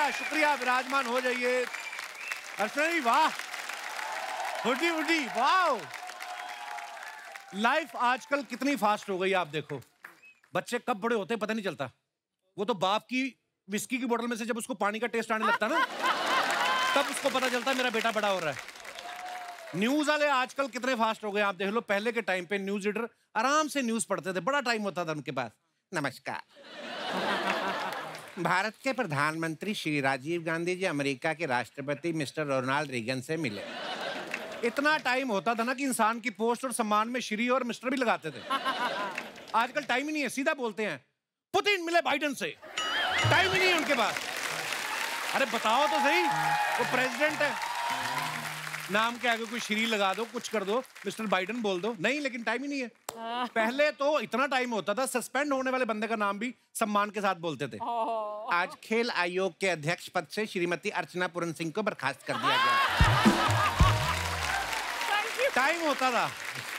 शुक्रिया शुक्रिया, विराजमान हो जाइए। अर्चना जी वाह, हुडी हुडी वाह। लाइफ आजकल कितनी फास्ट हो गई आप देखो, बच्चे कब बड़े होते पता नहीं चलता। वो तो बाप की विस्की की बोतल में से जब उसको पानी का टेस्ट आने लगता ना, तब उसको पता चलता मेरा बेटा बड़ा हो रहा है। न्यूज वाले आजकल कितने फास्ट हो गए आप देख लो। पहले के टाइम पे न्यूज रीडर आराम से न्यूज पढ़ते थे, बड़ा टाइम होता था उनके पास। नमस्कार, भारत के प्रधानमंत्री श्री राजीव गांधी जी अमेरिका के राष्ट्रपति मिस्टर रोनाल्ड रीगन से मिले। इतना टाइम होता था ना कि इंसान की पोस्ट और सम्मान में श्री और मिस्टर भी लगाते थे। आजकल टाइम ही नहीं है, सीधा बोलते हैं पुतिन मिले बाइडेन से। टाइम ही नहीं है उनके पास। अरे बताओ तो सही, वो प्रेसिडेंट है, नाम के आगे कोई श्री लगा दो, कुछ कर दो, मिस्टर बाइडेन बोल दो। नहीं, लेकिन टाइम ही नहीं है। पहले तो इतना टाइम होता था, सस्पेंड होने वाले बंदे का नाम भी सम्मान के साथ बोलते थे। आज खेल आयोग के अध्यक्ष पद से श्रीमती अर्चना पूरन सिंह को बर्खास्त कर दिया गया। टाइम होता था।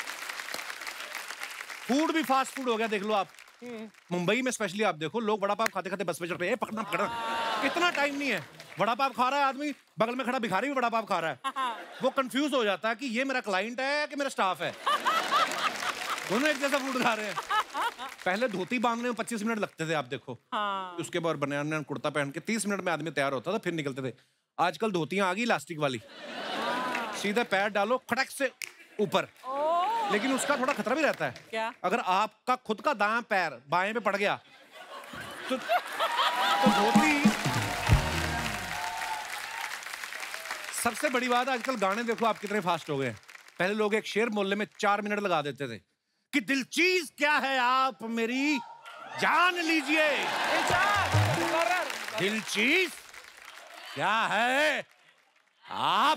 फूड भी फास्ट फूड हो गया, देख लो आप। मुंबई में स्पेशली आप देखो, लोग वड़ा पाव खाते खाते बस में चढ़ रहे, पकड़ना पकड़ना। इतना टाइम नहीं है। वड़ा पाव खा रहा है आदमी, बगल में खड़ा भिखारी भी वड़ा पाव खा रहा है। वो कंफ्यूज हो जाता है कि ये मेरा क्लाइंट है कि मेरा स्टाफ है। दोनों एक जैसा फूड खा रहे हैं। पहले धोती बांधने में 25 मिनट लगते थे आप देखो। उसके बाद बनियान कुर्ता पहन के 30 मिनट में आदमी तैयार होता था, फिर निकलते थे। आजकल धोतियां आ गई इलास्टिक वाली, सीधे पैर डालो खड़क से ऊपर। लेकिन उसका थोड़ा खतरा भी रहता है। क्या? अगर आपका खुद का दायां पैर बाएं पे पड़ गया तो धोती। सबसे बड़ी बात, आजकल गाने देखो आप कितने फास्ट हो गए। पहले लोग एक शेर बोलने में 4 मिनट लगा देते थे कि दिल चीज क्या है आप मेरी जान लीजिए। दिल चीज क्या है आप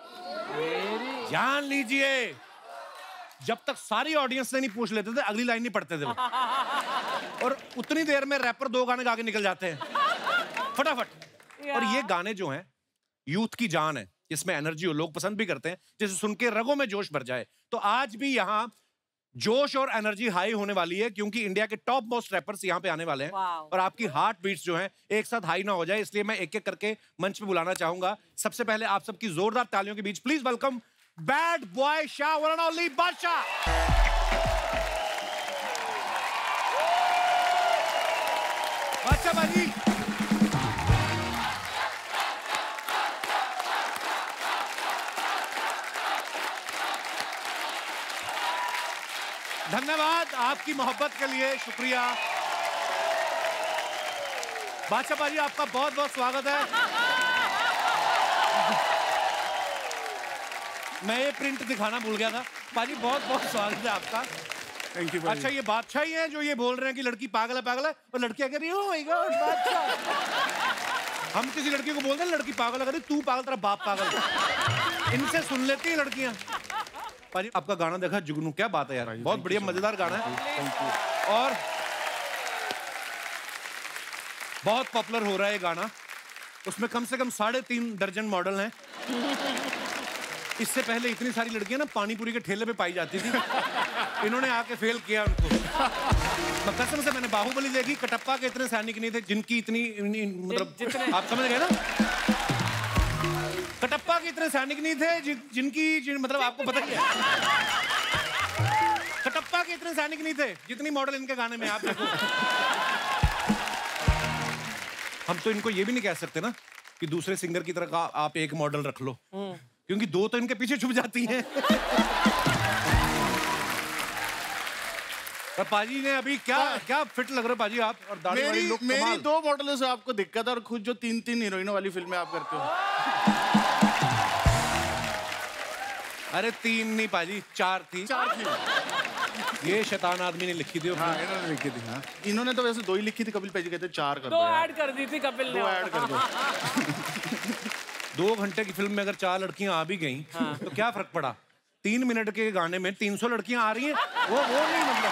जान लीजिए। जब तक सारी ऑडियंस से नहीं पूछ लेते थे, अगली लाइन नहीं पढ़ते थे वो। और उतनी देर में रैपर 2 गाने गा के निकल जाते हैं फटाफट। और ये गाने जो हैं यूथ की जान है, इसमें एनर्जी हो, लोग पसंद भी करते हैं, जिसे सुन के रगों में जोश भर जाए। तो आज भी यहाँ जोश और एनर्जी हाई होने वाली है, क्योंकि इंडिया के टॉप मोस्ट रैपर्स यहाँ पे आने वाले हैं। और आपकी हार्ट बीट्स जो हैं एक साथ हाई ना हो जाए, इसलिए मैं एक एक करके मंच पे बुलाना चाहूंगा। सबसे पहले आप सबकी जोरदार तालियों के बीच please welcome bad boy Shah, one and only Badshah. Badshah भाजी, धन्यवाद आपकी मोहब्बत के लिए, शुक्रिया। बादशाह भाजी आपका बहुत बहुत स्वागत है। मैं ये प्रिंट दिखाना भूल गया था। पाजी बहुत बहुत स्वागत है आपका। Thank you. अच्छा, ये बादशाह ही है जो ये बोल रहे हैं कि लड़की पागल है और लड़की कह रही है ओह माय गॉड बादशाह। हम किसी लड़की को बोलते हैं लड़की पागल है, तू पागल, तेरा बाप पागल। इनसे सुन लेती है लड़कियां। पाजी आपका गाना देखा जुगनू, क्या बात है यार, बहुत बढ़िया मजेदार गाना है और बहुत पॉपुलर हो रहा है ये गाना। उसमें कम से कम 3.5 दर्जन मॉडल हैं। इससे पहले इतनी सारी लड़कियां ना पानीपुरी के ठेले पे पाई जाती थी, इन्होंने आके फेल किया उनको। कसम से मैंने बाहुबली देखी, कटप्पा के इतने सैनिक नहीं थे जिनकी इतनी मतलब आप समझ गए ना, कटप्पा के इतने सैनिक नहीं थे जिनकी मतलब आपको पता ही है, कटप्पा के इतने सैनिक नहीं थे जितनी मॉडल इनके गाने में। आप देखो, हम तो इनको ये भी नहीं कह सकते ना कि दूसरे सिंगर की तरह आप एक मॉडल रख लो, क्योंकि 2 तो इनके पीछे छुप जाती हैं। पाजी ने अभी क्या फिट लग रहे हो पाजी आप, और दाढ़ी वाली लोग। मेरी 2 मॉडलों से आपको दिक्कत है, और खुद जो 3 हीरोइनों वाली फिल्में आप करते हो। अरे 3 नहीं पाजी, 4 थी। 4 थी। ये शैतान आदमी ने लिखी थी। हाँ, इन्होंने लिखी थी। हाँ, इन्होंने तो वैसे 2 ही लिखी थी, कपिल भाई जी कहते 4 कर दो। 2 ऐड कर दी थी कपिल ने। 2 ऐड कर दो। 2 घंटे की फिल्म में अगर 4 लड़कियां आ भी गईं, तो क्या फर्क पड़ा? 3 मिनट के गाने में 300 लड़कियां आ रही हैं, वो नहीं मतलब।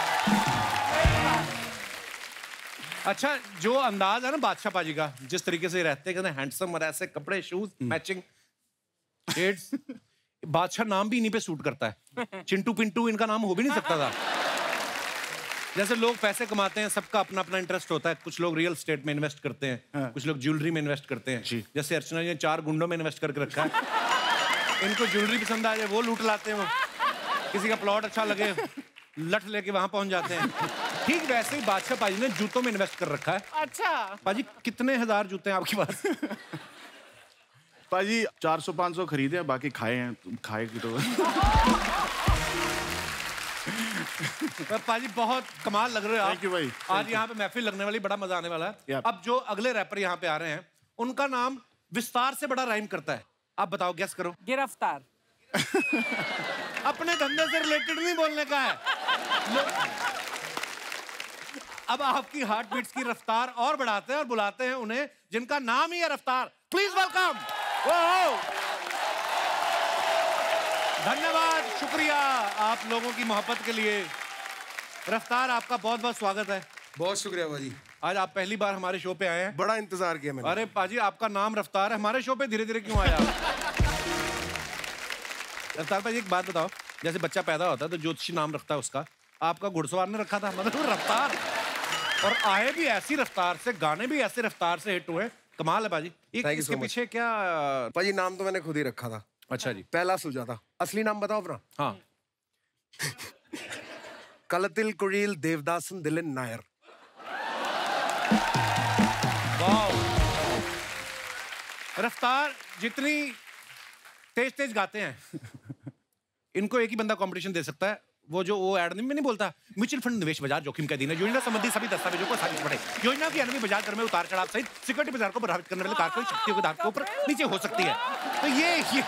अच्छा, जो अंदाज है ना बादशाह पाजी का, जिस तरीके से रहते हैं हैंडसम और ऐसे कपड़े, शूज, मैचिंग शेड्स, बादशाह नाम भी इन्हीं पे सूट करता है। चिंटू पिंटू इनका नाम हो भी नहीं सकता था। जैसे लोग पैसे कमाते हैं, सबका अपना अपना इंटरेस्ट होता है। कुछ लोग रियल स्टेट में इन्वेस्ट करते हैं, कुछ लोग ज्वेलरी में इन्वेस्ट करते हैं। जैसे अर्चना जी ने 4 गुंडों में इन्वेस्ट करके रखा है। इनको ज्वेलरी पसंद आ जाए वो लूट लाते हैं। वो किसी का प्लॉट अच्छा लगे लठ लेके वहां पहुंच जाते हैं। ठीक वैसे ही बादशाह पाजी ने जूतों में इन्वेस्ट कर रखा है। अच्छा पाजी कितने हजार जूते हैं आपके पास? पाजी 400-500 खरीदे, बाकी खाए हैं। खाए की तो पाजी बहुत कमाल लग रहे हो आप। थैंक यू भाई। आज यहाँ पे महफिल लगने वाली, बड़ा मजा आने वाला है। अब जो अगले रैपर यहाँ पे आ रहे हैं उनका नाम विस्तार से बड़ा राइम करता है। आप बताओ, गेस करो। गिरफ्तार। अपने धंधे से रिलेटेड नहीं बोलने का है। अब आपकी हार्ट बीट्स की रफ्तार और बढ़ाते हैं और बुलाते हैं उन्हें जिनका नाम ही है रफ्तार। Please welcome. धन्यवाद, शुक्रिया आप लोगों की मोहब्बत के लिए। रफ्तार, आपका बहुत बहुत स्वागत है। बहुत शुक्रिया भाजी। आज आप पहली बार हमारे शो पे आए हैं। बड़ा इंतजार किया मैंने। अरे पाजी, आपका नाम रफ्तार है, हमारे शो पे धीरे धीरे क्यों आया? रफ्तार पाजी, एक बात बताओ, जैसे बच्चा पैदा होता है तो ज्योतिषी नाम रखता है उसका, आपका घुड़सवार ने रखा था? मतलब रफ्तार। और आए भी ऐसी रफ्तार से, गाने भी ऐसे रफ्तार से हिट हुए। कमाल है पाजी। इसके पीछे क्या? पाजी नाम तो मैंने खुद ही रखा था। अच्छा जी। पहला सुजाता। असली नाम बताओ अपना। हाँ। कलतिल कुड़ील देवदासन दिलिन नायर। वाह। रफ्तार जितनी तेज तेज गाते हैं, इनको एक ही बंदा कंपटीशन दे सकता है। वो ऐड में नहीं बोलता, म्यूचुअल फंड निवेश बाजार जोखिम का अधीन है, योजना संबंधी सभी दस्तावेजों को साबित पड़े, योजना की अनुमति बाजार दर में उतार चढ़ाव सहित सिक्योरिटी बाजार को प्रभावित करने वाले कारकों शक्तियों के धारकों पर नीचे हो सकती है। तो ये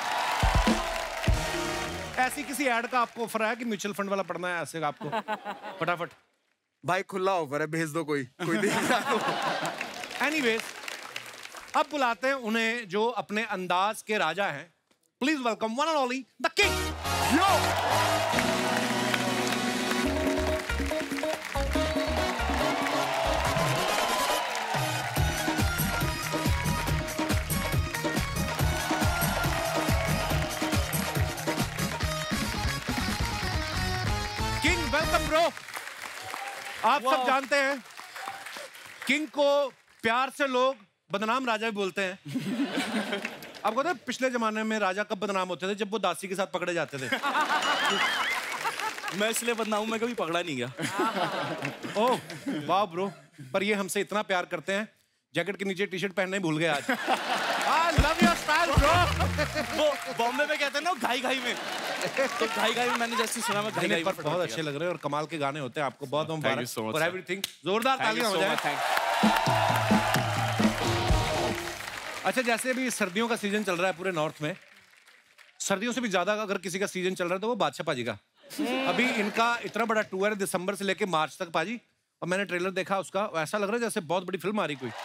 ऐसी किसी ऐड का आपको ऑफर है कि म्यूचुअल फंड वाला पढ़ना है ऐसे आपको? फटाफट भाई खुला ऑफर है, भेज दो कोई देख रहा हो। एनीवेज, अब बुलाते हैं उन्हें जो अपने अंदाज के राजा हैं। Please welcome one and only the king. Yo king, welcome bro. आप सब जानते हैं किंग को प्यार से लोग बदनाम राजा भी बोलते हैं। आपको पता है पिछले जमाने में राजा कब बदनाम होते थे? जब वो दासी के साथ पकड़े जाते थे। मैं इसलिए बदनाम हूं, मैं कभी पकड़ा नहीं गया। ओह वाह ब्रो, पर ये हमसे इतना प्यार करते हैं, जैकेट के नीचे टी शर्ट पहनने ही भूल गए आज। I love your style bro। वो बॉम्बे में कहते हैं ना घाई घाई में, तो घाई घाई में मैंने जैसे सुना, मैं घाई घाई में बहुत अच्छे लग रहे हैं और कमाल के गाने होते हैं। आपको बहुत मुबारक और एवरीथिंग। जोरदार तालियां हो जाए। अच्छा, जैसे अभी सर्दियों का सीजन चल रहा है पूरे नॉर्थ में, सर्दियों से भी ज्यादा अगर किसी का सीजन चल रहा है तो वो बादशाह पाजी का। अभी इनका इतना बड़ा टूर है दिसंबर से लेके मार्च तक पाजी, और मैंने ट्रेलर देखा उसका, ऐसा लग रहा है जैसे बहुत बड़ी फिल्म आ रही कोई।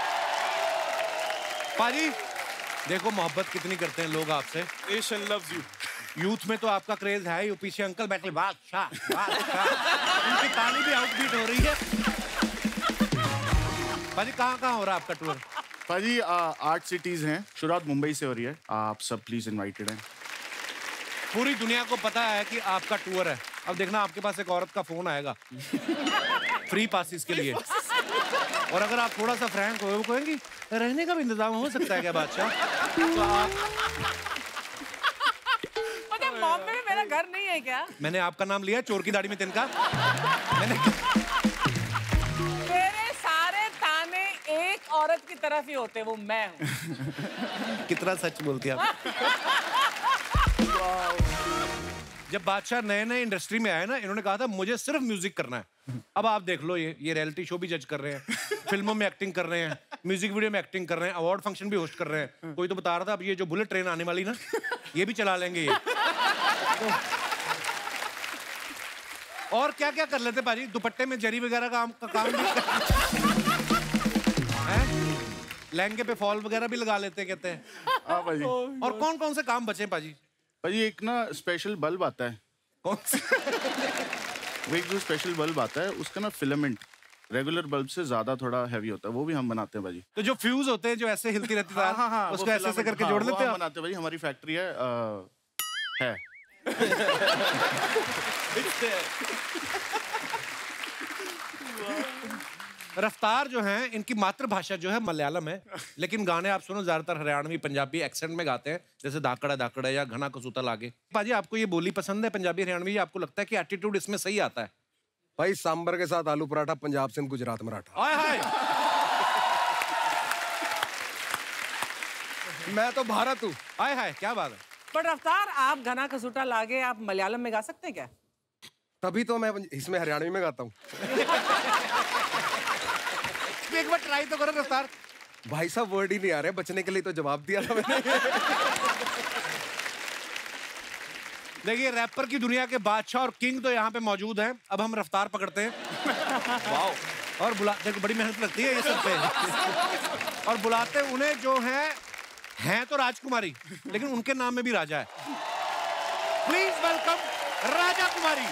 पाजी देखो मोहब्बत कितनी करते हैं लोग आपसे। Nation loves you. यूथ में तो आपका क्रेज है ही, पीछे अंकल बैठे बादशाह उनकी ताली भी आउटबीट हो रही है। पाजी कहाँ हो रहा है आपका टूर? पाजी 8 सिटीज हैं, शुरुआत मुंबई से हो रही है। आप सब प्लीज इनवाइटेड हैं। पूरी दुनिया को पता है कि आपका टूर है। अब देखना आपके पास एक औरत का फोन आएगा फ्री पासिस के लिए, और अगर आप थोड़ा सा फ्रैंक हो वो कहेंगी रहने का भी इंतजाम हो सकता है क्या बादशाह? तो आप बॉम्बे में मेरा घर नहीं है क्या? मैंने आपका नाम लिया चोर की दाढ़ी में तिनका। मैंने मेरे सारे ताने एक औरत की तरफ ही होते, वो मैं हूँ। कितना सच बोलती है आप। जब बादशाह नए नए इंडस्ट्री में आए ना, इन्होंने कहा था मुझे सिर्फ म्यूजिक करना है। अब आप देख लो, ये रियलिटी शो भी जज कर रहे हैं, फिल्मों में एक्टिंग कर रहे हैं, म्यूजिक वीडियो में एक्टिंग कर रहे हैं, अवार्ड फंक्शन भी होस्ट कर रहे हैं। कोई तो बता रहा था अब ये जो बुलेट ट्रेन आने वाली ना, ये भी चला लेंगे ये। तो और क्या क्या कर लेते पाजी? दुपट्टे में जरी वगैरह का काम भी लहंगे पे फॉल वगैरह भी लगा लेते कहते हैं। हाँ भाजी। और कौन कौन से काम बचे पाजी? भाजी एक ना स्पेशल बल्ब आता है। कौन सा? वो एक जो स्पेशल बल्ब आता है उसका ना फिलामेंट रेगुलर बल्ब से ज्यादा थोड़ा हैवी होता है, वो भी हम बनाते हैं भाजी। तो जो फ्यूज होते हैं जो ऐसे हिलती रहती है, हाँ, उसको ऐसे करके जोड़ लेते हैं। बनाते हैं भाई, हमारी फैक्ट्री है। रफ्तार जो हैं इनकी मातृभाषा जो है मलयालम है, लेकिन गाने आप सुनो ज्यादातर हरियाणवी पंजाबी एक्सेंट में गाते हैं, जैसे धाकड़ा धाकड़ा या घना कसूता लागे। पाजी आपको ये बोली पसंद है पंजाबी हरियाणवी, आपको लगता है कि एटीट्यूड इसमें सही आता है? भाई सांबर के साथ आलू पराठा, पंजाब सिंध गुजरात मराठा। हाय हाय। मैं तो भारत हूँ। हाय हाय, क्या बात है। पर रफ्तार, आप घना कसूटा लागे आप मलयालम में गा सकते हैं क्या? तभी तो मैं इसमें हरियाणवी में गाता हूँ। एक बार ट्राई तो करो रफ्तार। भाई साहब वर्ड ही नहीं आ रहे, बचने के लिए तो जवाब दिया था मैंने। देखिए रैपर की दुनिया के बादशाह और किंग तो यहाँ पे मौजूद हैं। अब हम रफ्तार पकड़ते हैं। वाओ। और बुला, देखो बड़ी मेहनत लगती है ये सब पे। और बुलाते उन्हें जो हैं तो राजकुमारी, लेकिन उनके नाम में भी राजा है। Please welcome Raja Kumari.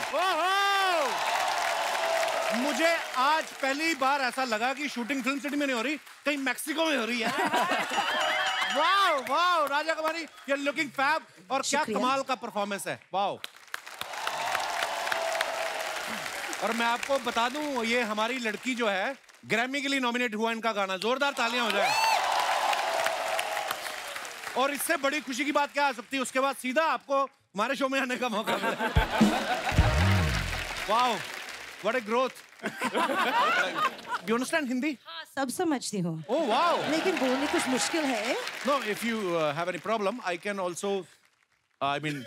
मुझे आज पहली बार ऐसा लगा कि शूटिंग फिल्म सिटी में नहीं हो रही, कहीं मैक्सिको में हो रही है। Wow wow Raja Kumari, you are looking fab. और क्या कमाल का परफॉर्मेंस है, वाओ। और मैं आपको बता दूं, ये हमारी लड़की जो है ग्रैमी के लिए नॉमिनेट हुआ इनका गाना। जोरदार तालियां हो जाए। और इससे बड़ी खुशी की बात क्या आ सकती है? उसके बाद सीधा आपको हमारे शो में आने का मौका मिला। Wow, what a growth. You understand Hindi? हाँ, सब समझती हूँ। Oh wow. लेकिन बोलने कुछ मुश्किल है। No, if you have any problem I can also, I mean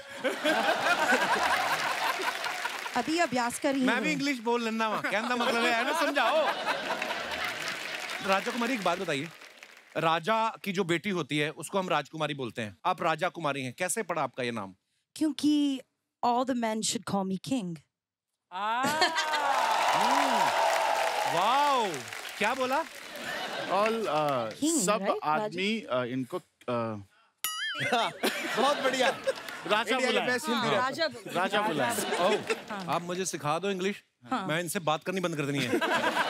अभी अभ्यास कर रही मैं हूँ। भी इंग्लिश बोल लेना वहाँ, कहने का मतलब है ना, समझाओ। राजा कुमारी एक बात बताइए, राजा की जो बेटी होती है उसको हम राजकुमारी बोलते हैं, आप राजा कुमारी हैं, कैसे पड़ा आपका ये नाम? क्योंकि all the men should call me king. Wow, क्या बोला? ऑल King, सब right, आदमी इनको बहुत बढ़िया। राजा इंडिया के बुलाए। Best Hindi wrapper. राजा बोल। राजा बुलाए। ओह, आप मुझे सिखा दो इंग्लिश, मैं इनसे बात करनी बंद कर देनी है।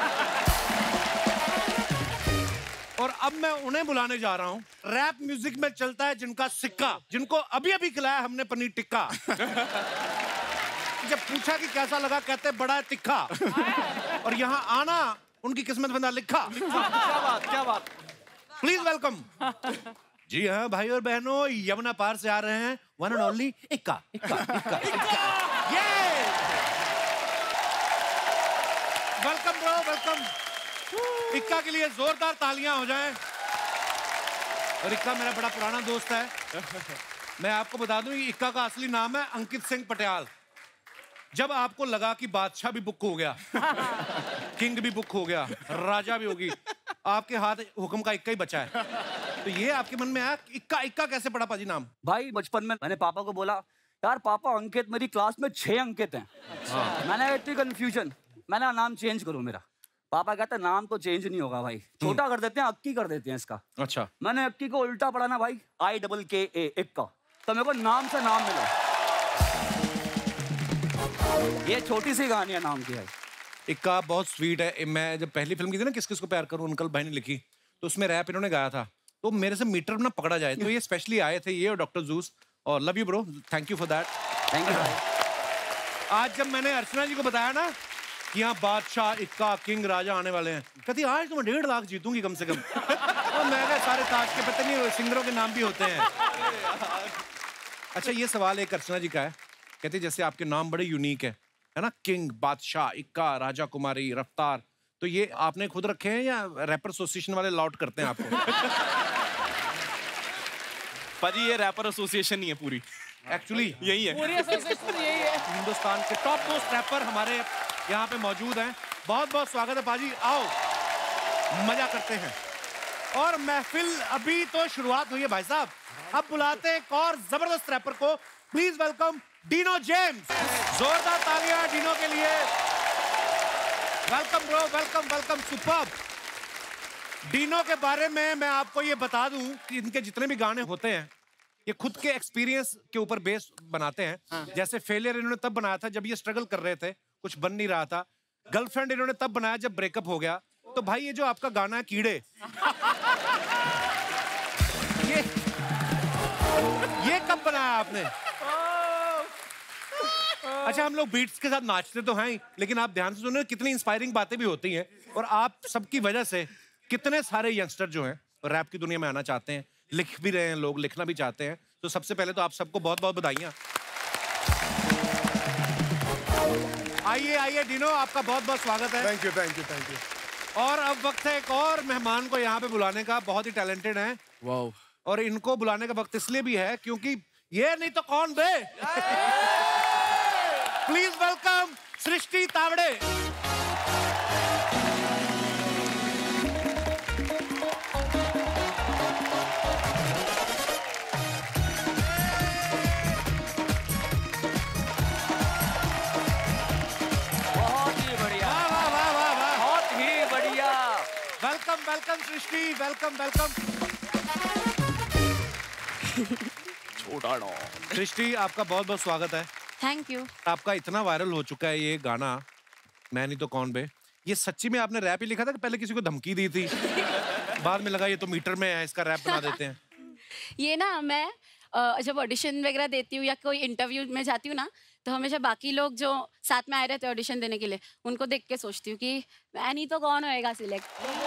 और अब मैं उन्हें बुलाने जा रहा हूँ, रैप म्यूजिक में चलता है जिनका सिक्का, जिनको अभी अभी खिलाया हमने पनीर टिक्का। जब पूछा कि कैसा लगा, कहते बड़ा है तिखा। और यहाँ आना उनकी किस्मत बंदा लिखा। क्या बात। Please welcome. जी हाँ भाई और बहनों, यमुना पार से आ रहे हैं वन एंड ओनली इक्का इक्का इक्का इक्का। ये वेलकम ब्रो, वेलकम। इक्का के लिए जोरदार तालियां हो जाएं। और इक्का मेरा बड़ा पुराना दोस्त है। मैं आपको बता दूं, इक्का का असली नाम है अंकित सिंह पटियाल। जब आपको लगा कि बादशाह भी बुक हो गया, किंग भी बुक हो गया, राजा भी होगी, आपके हाथ हुक्म का इक्का ही बचा है, तो ये आपके मन में आया इक्का इक्का कैसे पड़ा पाजी नाम? भाई बचपन में मैंने पापा को बोला, यार पापा अंकित मेरी क्लास में 6 अंकित हैं। मैंने इतनी कंफ्यूजन, मैंने नाम चेंज करूं मेरा। पापा कहते नाम तो चेंज नहीं होगा भाई, छोटा कर देते हैं, अक्की कर देते हैं इसका। अच्छा। मैंने अक्की को उल्टा पढ़ा ना भाई, IKKA इक्का, तो मेरे को नाम से नाम मिला। ये छोटी सी कहानी है नाम की है। इक्का बहुत स्वीट है। मैं जब पहली फिल्म की थी ना किस किस को प्यार करूं, अंकल भाई ने लिखी, तो उसमें रैप इन्होंने गाया था, तो मेरे से मीटर ना पकड़ा जाए, तो ये स्पेशली आए थे ये और डॉक्टर जूस। और love you bro, thank you for that. Thank you भाई। आज जब मैंने अर्चना जी को बताया ना कि यहाँ बादशाह इक्का किंग राजा आने वाले हैं, कहती आज तो मैं 1.5 लाख जीतूंगी कम से कम। और मैं कहा सारे ताज के पता नहीं सिंगरों के नाम भी होते हैं। अच्छा, ये सवाल एक अर्चना जी का है, कहते जैसे आपके नाम बड़े यूनिक है ना, किंग, बादशाह, इक्का, राजा कुमारी, रफ्तार, तो ये आपने खुद रखे हैं या रैपर एसोसिएशन वाले लॉट करते हैं आपको? पाजी ये रैपर एसोसिएशन नहीं है पूरी, एक्चुअली यही है। पूरी एसोसिएशन यही है। हिंदुस्तान के टॉप मोस्ट रैपर हमारे यहाँ पे मौजूद हैं। बहुत बहुत स्वागत है पाजी, आओ मजा करते हैं। और महफिल अभी तो शुरुआत हुई है भाई साहब, अब बुलाते हैं एक और जबरदस्त रैपर को। Please welcome Dino James. जोरदार तालियां डीनो के लिए। Welcome bro, welcome welcome, superb. Dino के बारे में मैं आपको ये बता दूं कि इनके जितने भी गाने होते हैं ये खुद के एक्सपीरियंस के ऊपर बेस बनाते हैं। जैसे फेलियर इन्होंने तब बनाया था जब ये स्ट्रगल कर रहे थे, कुछ बन नहीं रहा था। गर्लफ्रेंड इन्होंने तब बनाया जब ब्रेकअप हो गया। तो भाई ये जो आपका गाना है कीड़े, ये कब बनाया आपने? अच्छा, हम लोग बीट्स के साथ नाचते तो हैं ही, लेकिन आप ध्यान से सुनो, कितनी इंस्पायरिंग बातें भी होती हैं, और आप सबकी वजह से कितने सारे यंगस्टर जो हैं रैप की दुनिया में आना चाहते हैं, लिख भी रहे हैं, लोग लिखना भी चाहते हैं। तो सबसे पहले तो आप सबको बहुत बहुत बधाइयाँ। आइए आइए डिनो, आपका बहुत बहुत स्वागत है। Thank you thank you thank you. और अब वक्त है एक और मेहमान को यहाँ पे बुलाने का। बहुत ही टैलेंटेड हैं, वाओ। और इनको बुलाने का वक्त इसलिए भी है क्योंकि ये नहीं तो कौन बे। Please welcome Srishti Tawde. बहुत ही बढ़िया, वाह वाह वाह वाह वाह। बहुत ही बढ़िया। Welcome welcome Srishti, welcome welcome. छोटा डॉ। सृष्टि, आपका बहुत बहुत स्वागत है। Thank you. आपका इतना वायरल हो चुका है ये गाना मैं नहीं तो कौन बे। ये सच्ची में आपने रैप ही लिखा था कि पहले किसी को धमकी दी थी, बाद में लगा ये तो मीटर में है, इसका रैप बना देते हैं? ये ना मैं जब ऑडिशन वगैरह देती हूँ या कोई इंटरव्यू में जाती हूँ ना, तो हमेशा बाकी लोग जो साथ में आए रहते हैं ऑडिशन देने के लिए, उनको देख के सोचती हूँ कि मैं नहीं तो कौन होएगा सिलेक्ट।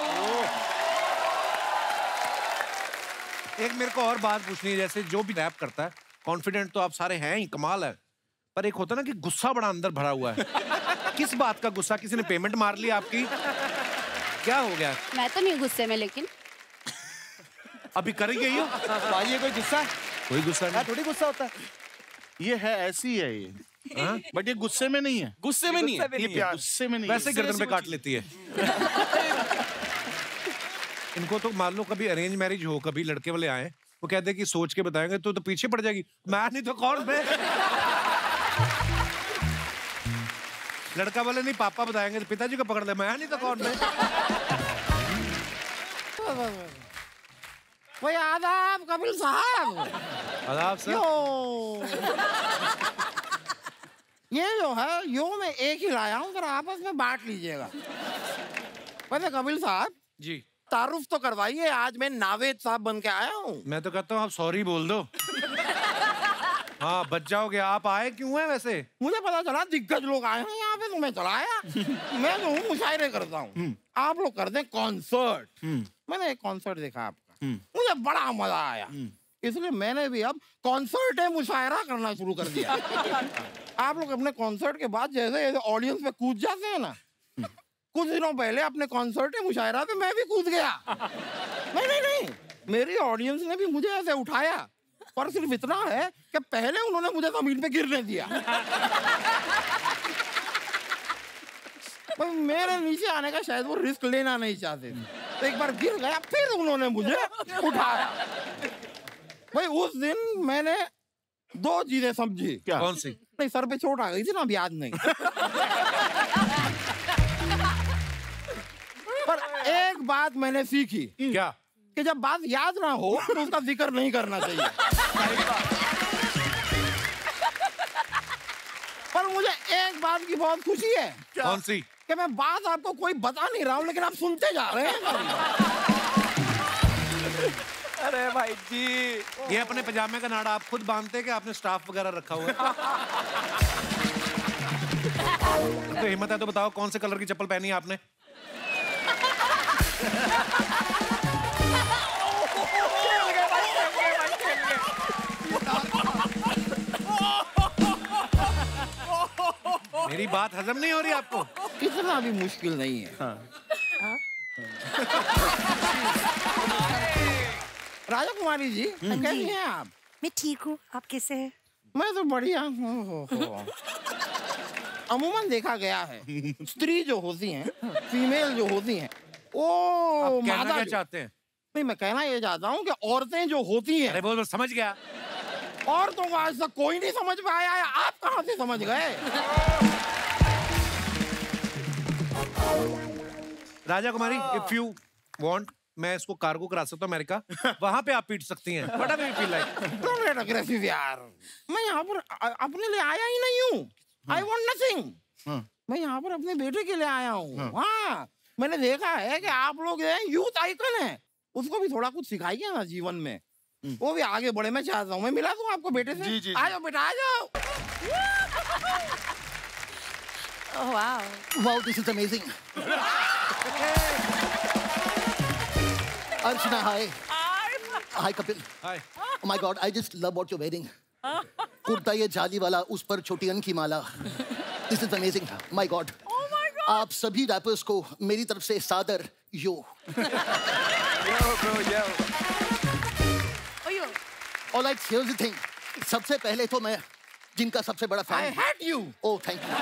एक मेरे को और बात पूछनी है, जैसे जो भी रैप करता है, कॉन्फिडेंट तो आप सारे हैं ही, कमाल है, पर एक होता है ना कि गुस्सा बड़ा अंदर भरा हुआ है। किस बात का गुस्सा? किसी ने पेमेंट मार ली आपकी? क्या हो गया? मैं तो नहीं गुस्से में, लेकिन अभी करेंगे ये? भाई ये कोई गुस्सा है? कोई गुस्सा नहीं। थोड़ी गुस्सा होता है। ये है, ऐसी है ये, हाँ? बट ये गुस्से में नहीं है। गुस्से में नहीं है, ये प्यार गुस्से में नहीं है। वैसे गर्दन पे काट लेती है। इनको तो मान लो कभी अरेंज मैरिज हो, कभी लड़के वाले आए, वो कहते हैं कि सोच के बताएंगे, तो पीछे पड़ जाएगी। मैं नहीं तो कौन बे। लड़का वाले नहीं पापा बताएंगे तो पिताजी को पकड़ ले, मैं नहीं तो कौन बे। भाई आदाब कपिल साहब। आदाब सर। ये जो है यो मैं एक ही लाया हूँ, जरा आपस में बांट लीजिएगा। वैसे कपिल साहब जी, तारुफ तो करवाइए, आज मैं नावेद साहब बन के आया हूँ। मैं तो कहता हूँ आप सॉरी बोल दो। हाँ, बच जाओगे। आप आए क्यों हैं वैसे? मुझे पता चला दिग्गज लोग आए हैं यहाँ पे, तो मैं चला आया। मैं जो हूँ मुशायरे करता हूँ, आप लोग करते हैं कॉन्सर्ट। मैंने एक कॉन्सर्ट देखा आपका, मुझे बड़ा मजा आया, इसलिए मैंने भी अब कॉन्सर्ट मुशायरा करना शुरू कर दिया। आप लोग अपने कॉन्सर्ट के बाद जैसे ऑडियंस में कूद जाते हैं ना, कुछ दिनों पहले अपने कॉन्सर्ट मुशायरा पे मैं भी कूद गया। नहीं, मेरी ऑडियंस ने भी मुझे ऐसे उठाया, पर सिर्फ इतना है कि पहले उन्होंने मुझे जमीन पे गिरने दिया। मेरे नीचे आने का शायद वो रिस्क लेना नहीं चाहते थे, तो एक बार गिर गया, फिर उन्होंने मुझे उठाया। भाई उस दिन मैंने दो चीजें समझी। क्या? कौन सी? नहीं, सर पे चोट आ गई थी ना, अभी याद नहीं। पर एक बात मैंने सीखी। क्या? कि जब बात याद ना हो तो उसका जिक्र नहीं करना चाहिए। पर मुझे एक बात की बहुत खुशी है। कौन सी? कि मैं बात आपको कोई बता नहीं रहा हूँ, लेकिन आप सुनते जा रहे हैं। अरे भाई जी, ये अपने पजामे का नाड़ा आप खुद बांधते हैं कि आपने स्टाफ वगैरह रखा हुआ है? तो हिम्मत है तो बताओ कौन से कलर की चप्पल पहनी है आपने? मेरी बात हजम नहीं हो रही आपको? इतना भी मुश्किल नहीं है। राजा कुमारी जी, कैसी हैं आप? मैं ठीक हूँ, आप कैसे हैं? मैं तो बढ़िया हूँ। अमूमन देखा गया है, स्त्री जो होती हैं, फीमेल जो होती हैं, वो आप कहना मादा क्या जो- चाहते हैं? नहीं, मैं कहना ये चाहता हूँ कि औरतें जो होती हैं, अरे बोल, समझ गया। औरतों को आज तक कोई नहीं समझ पाया है, आप कहाँ से समझ गए? Raja Kumari, if you want, मैं इसको कार्गो करा सकता हूँ अमेरिका, वहां पे आप पीट सकती हैं। What do you feel like? Don't get aggressive यार। मैं यहाँ पर अपने लिए आया ही नहीं हूँ। I want nothing। मैं यहाँ पर अपने बेटे के लिए आया हूँ। हाँ, मैंने देखा है कि आप लोग यूथ आइकन है, उसको भी थोड़ा कुछ सिखाइए ना जीवन में, वो भी आगे बढ़े। मैं चाहता हूँ, मैं मिला दूँ आपको बेटे से। जी, जी, जी। आ जाओ बेटा, आ जाओ। wow. Wow, this is amazing. Archana, hi. Hi, Kapil. Hi. Oh my God, I just love what you're wearing. Kurta ये जाली वाला, उस पर छोटी अन की माला. This is amazing. My God. Oh my God. आप सभी रैपर्स को मेरी तरफ से सादर यो. Yo, bro, yo. Oh, yo. All right, here's the thing. सबसे पहले तो मैं जिनका सबसे बड़ा I fan. hate you. Oh, thank you.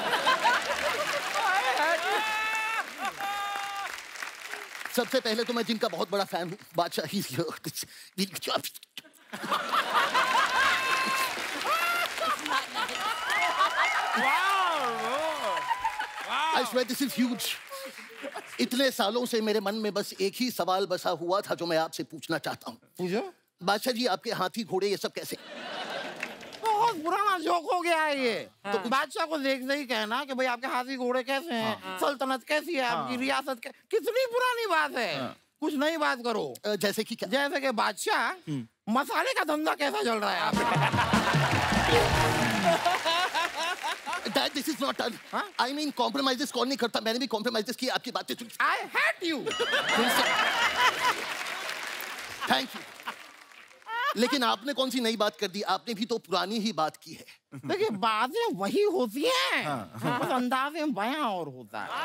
सबसे पहले तो मैं जिनका बहुत बड़ा फैन हूँ, बादशाह. He's here. I swear this is huge. इतने सालों से मेरे मन में बस एक ही सवाल बसा हुआ था जो मैं आपसे पूछना चाहता हूँ. पूछो. बादशाह जी, आपके हाथी घोड़े ये सब कैसे? बहुत पुराना जोक हो गया है ये. तो बादशाह को देखते ही कहना कि भाई आपके हाथी घोड़े कैसे हैं, सल्तनत कैसी है, आपकी रियासत कितनी पुरानी बात है. कुछ नई बात करो. जैसे कि क्या? जैसे कि बादशाह मसाले का धंधा कैसा चल रहा है आप? Dad, this is not done. I mean, compromises कौन नहीं करता? मैंने भी compromises किए, आपकी बातें सुन. I hate you. Thank you. लेकिन आपने कौन सी नई बात कर दी? आपने भी तो पुरानी ही बात की है. देखिए बातें वही होती हैं, बस अंदाज़े बयां और होता है.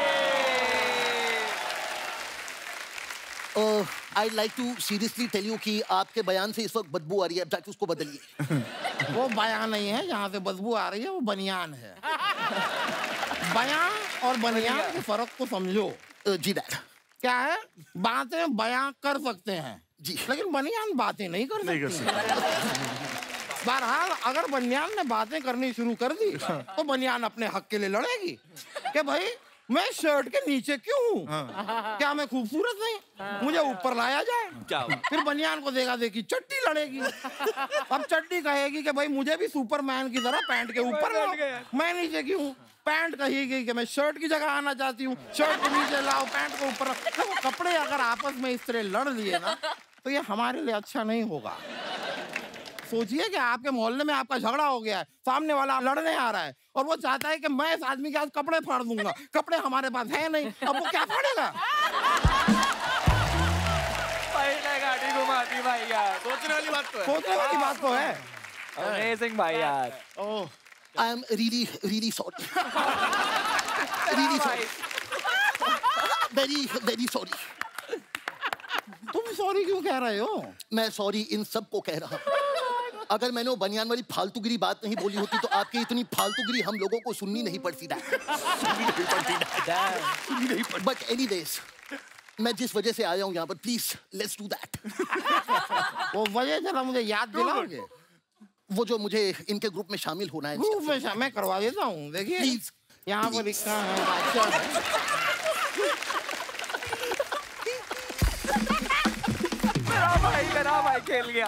I'd like to seriously tell you कि आपके बयान से इस वक्त बदबू आ रही है. अब जाके उसको बदलिए. वो बयान नहीं है, जहाँ से बदबू आ रही है वो बनियान है. बयान और बनियान के फर्क को समझो. जी डैड. क्या है? बातें बयां कर सकते हैं जी, लेकिन बनियान बातें नहीं कर सकती. बहरहाल अगर बनियान ने बातें करनी शुरू कर दी तो बनियान अपने हक के लिए लड़ेगी कि भाई मैं शर्ट के नीचे क्यों हूँ? क्या मैं खूबसूरत नहीं? मुझे ऊपर लाया जाए. फिर बनियान को देखा देखी चड्डी लड़ेगी. अब चड्डी कहेगी कि भाई मुझे भी सुपरमैन की तरह पैंट के ऊपर लाओ. मैं नीचे क्यों हूँ? पैंट कहेगी कि मैं शर्ट की जगह आना चाहती हूँ. शर्ट के नीचे लाओ, पैंट को ऊपर. तो कपड़े अगर आपस में इस तरह लड़ लिए ना तो ये हमारे लिए अच्छा नहीं होगा. सोचिए कि आपके मोहल्ले में आपका झगड़ा हो गया है, सामने वाला लड़ने आ रहा है और वो चाहता है कि मैं इस आदमी के आज कपड़े फाड़ दूंगा. कपड़े हमारे पास है नहीं, अब वो क्या फाड़ेगा? पहले गाड़ी घुमाती भाई यार. सोचने वाली बात तो है. सोचने वाली बात तो है. Amazing भाई यार. Oh, I am really, really sorry. Really sorry. Very, very sorry. तुम सॉरी क्यों कह रहे हो? मैं सॉरी इन सब को कह रहा हूँ. अगर मैंने वो बनियान वाली फालतूगिरी बात नहीं बोली होती तो आपकी इतनी फालतूगिरी हम लोगों को सुननी नहीं पड़ती. बट एनीवेज, मैं जिस वजह से आया हूँ यहाँ पर, प्लीज लेट्स डू दैट. वो वजह जरा मुझे याद दिलाओगे? वो जो मुझे इनके ग्रुप में शामिल होना है. ग्रुप में मैं करवा देता हूँ. देखिए प्लीज. यहाँ पर लिखा है बादशाह. मेरा भाई खेल गया.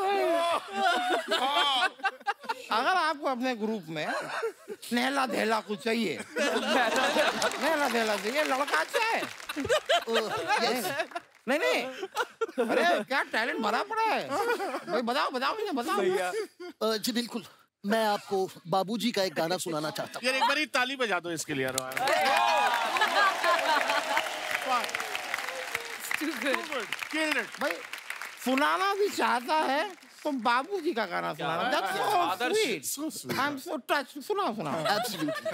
अगर आपको अपने ग्रुप में नहला धैला कुछ चाहिए, नहला धैला चाहिए, लड़का अच्छा है. नहीं नहीं, अरे क्या टैलेंट भरा पड़ा है भाई. बताओ बताओ मुझे बताओ. जी बिल्कुल, मैं आपको बाबूजी का एक गाना सुनाना चाहता हूँ. यार एक बार ही ताली बजा दो इसके लिए. भाई सुनाना भी चाहता है तो बाबूजी का गाना सुनाना. That's so sweet. I'm so touched. सुनाओ सुनाओ. Absolutely.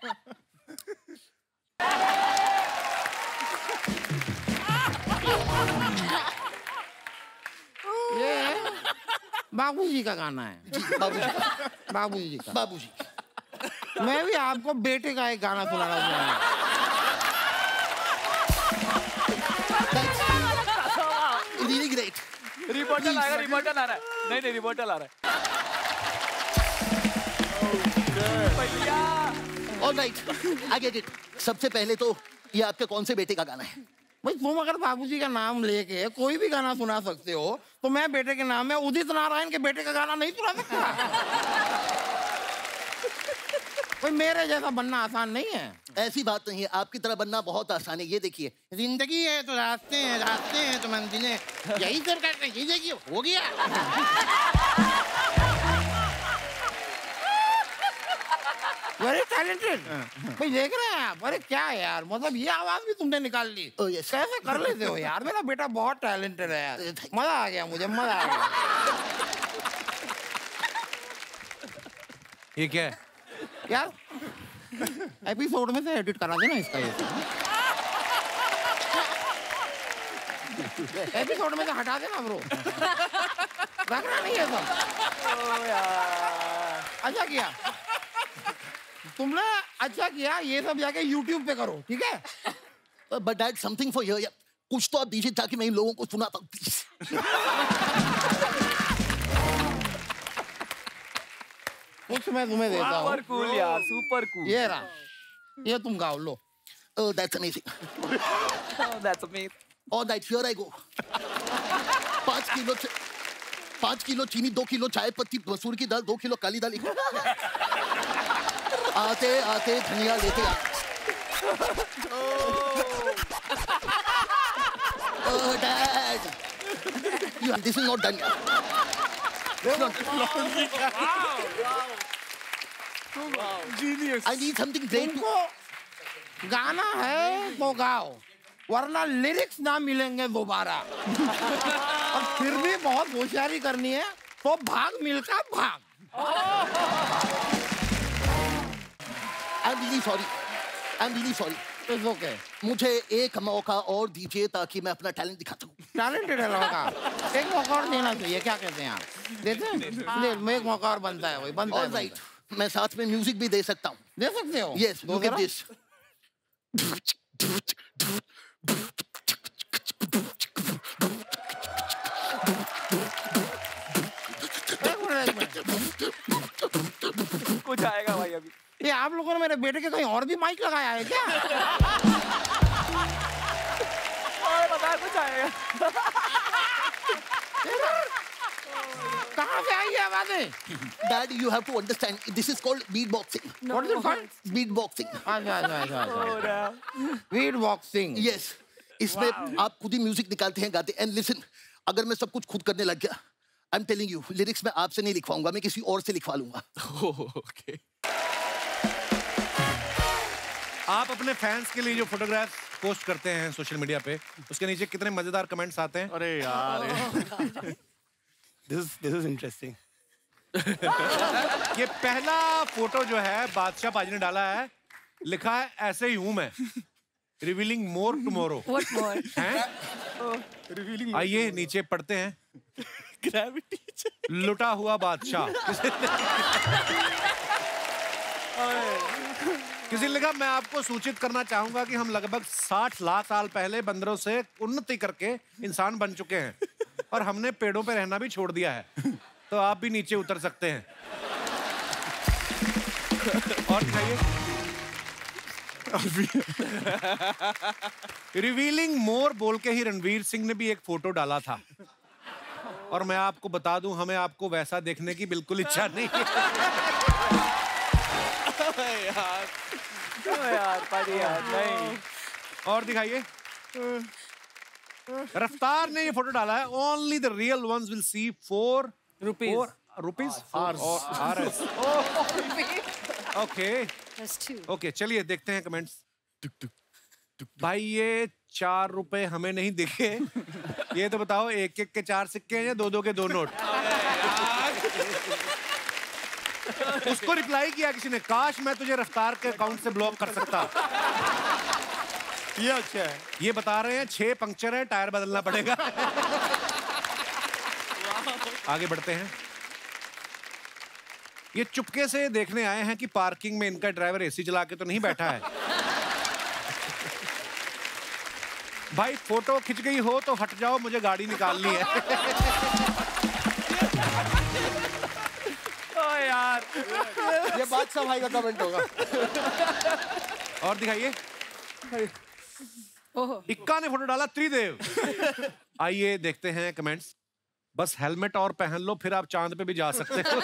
ये बाबूजी का गाना है. बाबूजी. बाबूजी का. बाबूजी. मैं भी आपको बेटे का एक गाना सुनाना चाहूँगा. Really great. रिपोर्टर आएगा. रिपोर्टर आ रहा है. नहीं रिपोर्टर आ रहा है. All right, I get it. सबसे पहले तो ये आपके कौन से बेटे का गाना है? भाई तुम अगर बाबूजी का नाम लेके कोई भी गाना सुना सकते हो तो मैं बेटे के नाम में उदित नारायण के बेटे का गाना नहीं सुना सकता. भाई मेरे जैसा बनना आसान नहीं है. ऐसी बात नहीं है, आपकी तरह बनना बहुत आसान है. ये देखिए, जिंदगी है तो रास्ते हैं तो मंजिलें, यही सरकार यही देखिए हो गया. Very talented. भाई देख रहे हैं आप, अरे क्या है यार, मतलब ये आवाज भी तुमने निकाल ली। कैसे कर लेते हो यार, मेरा बेटा बहुत टैलेंटेड है यार, मजा आ गया मुझे, मजा आ गया। ये क्या है यार? एपिसोड में से एडिट करा देना इसका, ये एपिसोड में से हटा देना ब्रो, रखना नहीं है सब। अच्छा किया तुमने, अच्छा किया, ये सब जाके YouTube पे करो, ठीक है? But dad something for here, कुछ तो आप दीजिए ताकि मैं इन लोगों को सुनाता हूँ प्लीज। कुछ मैं तुम्हें देता हूँ। सुपर कूल यार, सुपर कूल। ये रहा, ये तुम गाओ लो। That's amazing. That's amazing. All right, here I go. 5 kilo चीनी, 2 किलो चाय पत्ती, मसूर की दाल, 2 किलो काली दाल। आते आते धनिया लेते आ। Dad, this is not done यार। Genius. I need something great. तुमको गाना है तो गाओ, वरना लिरिक्स ना मिलेंगे दोबारा। और फिर भी बहुत होशियारी करनी है तो भाग मिलकर भाग। I am really sorry. It's okay. मुझे एक मौका और दीजिए ताकि मैं अपना टैलेंट दिखा सकूं। टैलेंटेड है लड़का, एक मौका और देना चाहिए। क्या कहते हैं आप, देते हैं? ले, एक मौका और बनता है, वही बनता है। राइट, मैं साथ में म्यूजिक भी दे सकता हूँ। दे सकते हो? Yes, look at this. कुछ आएगा भाई अभी। ये आप लोगों ने मेरे बेटे के कहीं और भी माइक लगाया है क्या? और बता, कुछ आएगा। कहाँ से आई है आवाजें? Dad, you have to understand. This is called beatboxing. What is it called? Beatboxing. अच्छा। Beatboxing. Yes. इसमें आप खुद ही म्यूजिक निकालते हैं, गाते हैं। And listen, अगर मैं सब कुछ खुद करने लग गया, I'm telling you, लिरिक्स मैं आपसे नहीं लिखवाऊंगा, मैं किसी और से लिखवा लूंगा। ओके। आप अपने फैंस के लिए जो फोटोग्राफ पोस्ट करते हैं सोशल मीडिया पे, उसके नीचे कितने मजेदार कमेंट्स आते हैं? अरे यार, This is interesting. ये पहला फोटो जो है बादशाह पाजी ने डाला है, लिखा है ऐसे ही हूं मैं, revealing more tomorrow. What more? आइए नीचे पढ़ते हैं। Gravity. लुटा हुआ बादशाह। किसी ने लिखा, मैं आपको सूचित करना चाहूंगा कि हम लगभग 60 लाख साल पहले बंदरों से उन्नति करके इंसान बन चुके हैं और हमने पेड़ों पे रहना भी छोड़ दिया है, तो आप भी नीचे उतर सकते हैं। और दिखाइए। रिवीलिंग मोर बोल के ही रणवीर सिंह ने भी एक फोटो डाला था, और मैं आपको बता दूं, हमें आपको वैसा देखने की बिल्कुल इच्छा नहीं है। यार पाजी यार, नहीं। और दिखाइए। रफ्तार ने ये फोटो डाला है, only the real ones will see 4 rupees. Okay, चलिए देखते हैं कमेंट्स। भाई ये 4 रुपए हमें नहीं दिखे, ये तो बताओ 1-1 के 4 सिक्के हैं या 2-2 के 2 नोट? उसको रिप्लाई किया किसी ने, काश मैं तुझे रफ्तार के अकाउंट से ब्लॉक कर सकता। ये अच्छा है। ये बता रहे हैं 6 पंक्चर है, टायर बदलना पड़ेगा। आगे बढ़ते हैं। ये चुपके से देखने आए हैं कि पार्किंग में इनका ड्राइवर एसी चला के तो नहीं बैठा है। भाई फोटो खिंच गई हो तो हट जाओ, मुझे गाड़ी निकालनी है। ओ यार, ये बादशाह भाई का कमेंट होगा। और दिखाइए। इक्का ने फोटो डाला, त्रिदेव। आइए देखते हैं कमेंट्स। बस हेलमेट और पहन लो, फिर आप चांद पे भी जा सकते हो।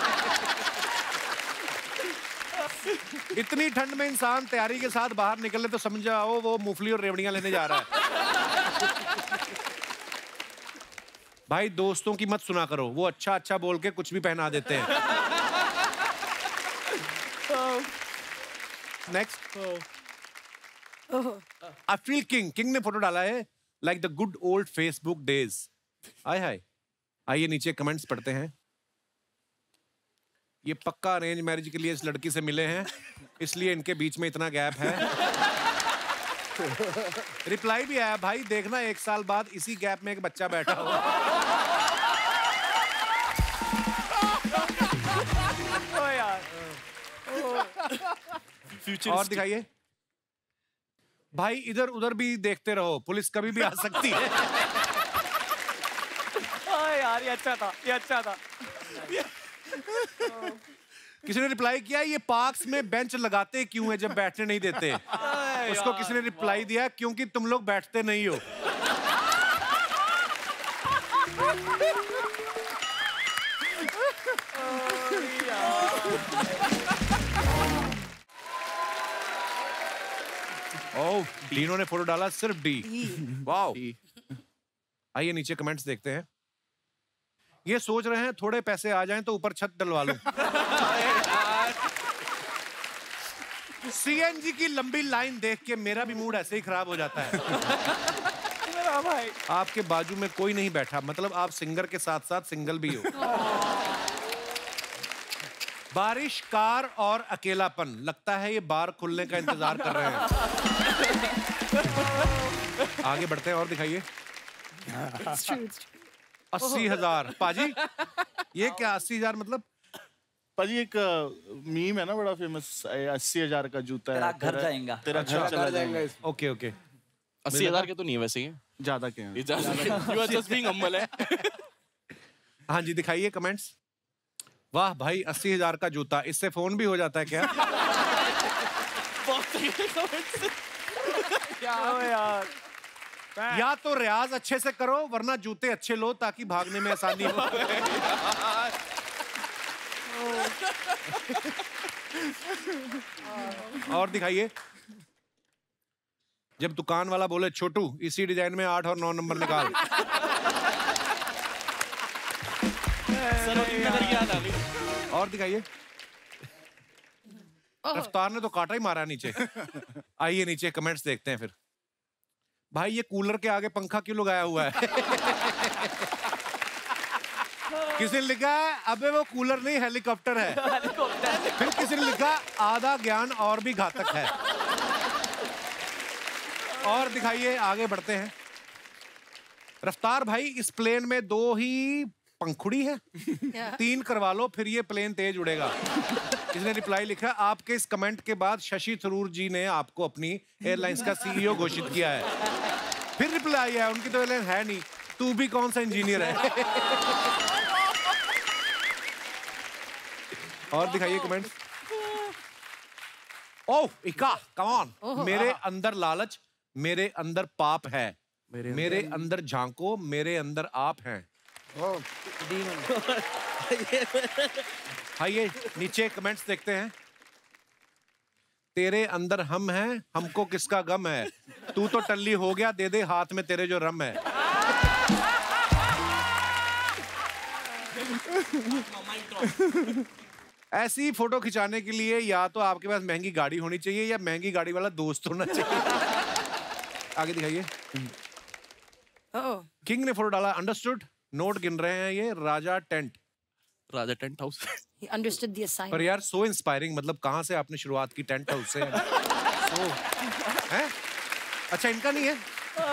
इतनी ठंड में इंसान तैयारी के साथ बाहर निकले तो समझ जाओ वो मूंगफली और रेवड़ियां लेने जा रहा है। भाई दोस्तों की मत सुना करो, वो अच्छा अच्छा बोल के कुछ भी पहना देते हैं। Next I feel king. King ने फोटो डाला है like the good old Facebook days. हाय हाय। आइए नीचे कमेंट्स पढ़ते हैं। ये पक्का अरेंज मैरिज के लिए इस लड़की से मिले हैं, इसलिए इनके बीच में इतना गैप है। रिप्लाई भी आया, भाई देखना 1 साल बाद इसी गैप में एक बच्चा बैठा हो। और दिखाइए भाई, इधर उधर भी देखते रहो, पुलिस कभी भी आ सकती है। यार ये अच्छा था, ये अच्छा था। किसी ने रिप्लाई किया, ये पार्क्स में बेंच लगाते क्यों है जब बैठने नहीं देते? उसको किसी ने रिप्लाई दिया, क्योंकि तुम लोग बैठते नहीं हो। ओह, डीनो ने फोटो डाला सिर्फ डी। वाओ। आइए नीचे कमेंट्स देखते हैं। ये सोच रहे हैं थोड़े पैसे आ जाएं तो ऊपर छत डलवा लूं। सीएनजी की लंबी लाइन देख के मेरा भी मूड ऐसे ही खराब हो जाता है। भाई आपके बाजू में कोई नहीं बैठा, मतलब आप सिंगर के साथ साथ सिंगल भी हो। बारिश, कार और अकेलापन, लगता है ये बार खुलने का इंतजार कर रहे हैं। आगे बढ़ते हैं और दिखाइए। 80,000 पाजी, ये क्या 80,000 मतलब? पाजी एक मीम है ना बड़ा फेमस, 80,000 का जूता है, तेरा घर जाएगा, तेरा घर चला जाएगा। Okay okay. 80,000 के तो नहीं है वैसे, ये ज्यादा के हैं। You are just being humble है। हाँ जी, दिखाइए कमेंट्स। वाह भाई, 80,000 का जूता, इससे फोन भी हो जाता है क्या? यार या तो रियाज अच्छे से करो, वरना जूते अच्छे लो ताकि भागने में आसानी हो। और दिखाइए। जब दुकान वाला बोले छोटू इसी डिजाइन में 8 और 9 नंबर निकाल। और दिखाइए। रफ्तार ने तो काटा ही मारा नीचे। आइए नीचे कमेंट्स देखते हैं फिर। भाई ये कूलर के आगे पंखा क्यों लगाया हुआ है? किसी ने लिखा है अबे वो कूलर नहीं हेलीकॉप्टर है। फिर किसी ने लिखा आधा ज्ञान और भी घातक है। और दिखाइए, आगे बढ़ते हैं। रफ्तार भाई, इस प्लेन में 2 ही पंखुड़ी है, 3 करवा लो फिर ये प्लेन तेज उड़ेगा। इसने रिप्लाई लिखा, आपके इस कमेंट के बाद शशि थरूर जी ने आपको अपनी एयरलाइंस का सीईओ घोषित किया है। फिर रिप्लाई है, उनकी तो एयरलाइन है नहीं, तू भी कौन सा इंजीनियर है? और दिखाइए कमेंट्स। ओह इका, कम ऑन। मेरे अंदर लालच, मेरे अंदर पाप है, मेरे अंदर झांको, मेरे अंदर आप हैं। आइए नीचे कमेंट्स देखते हैं। तेरे अंदर हम हैं, हमको किसका गम है, तू तो टल्ली हो गया, दे दे हाथ में तेरे जो रम है। ऐसी फोटो खिंचाने के लिए या तो आपके पास महंगी गाड़ी होनी चाहिए या महंगी गाड़ी वाला दोस्त होना चाहिए। आगे दिखाइए। किंग ने फोटो डाला, अंडरस्टूड। नोट गिन रहे हैं ये, Raja tent, Raja tent house. He understood the assignment. पर यार सो इंस्पायरिंग, मतलब कहाँ से आपने शुरुआत की टेंट हाउस से? हैं? अच्छा इनका नहीं है?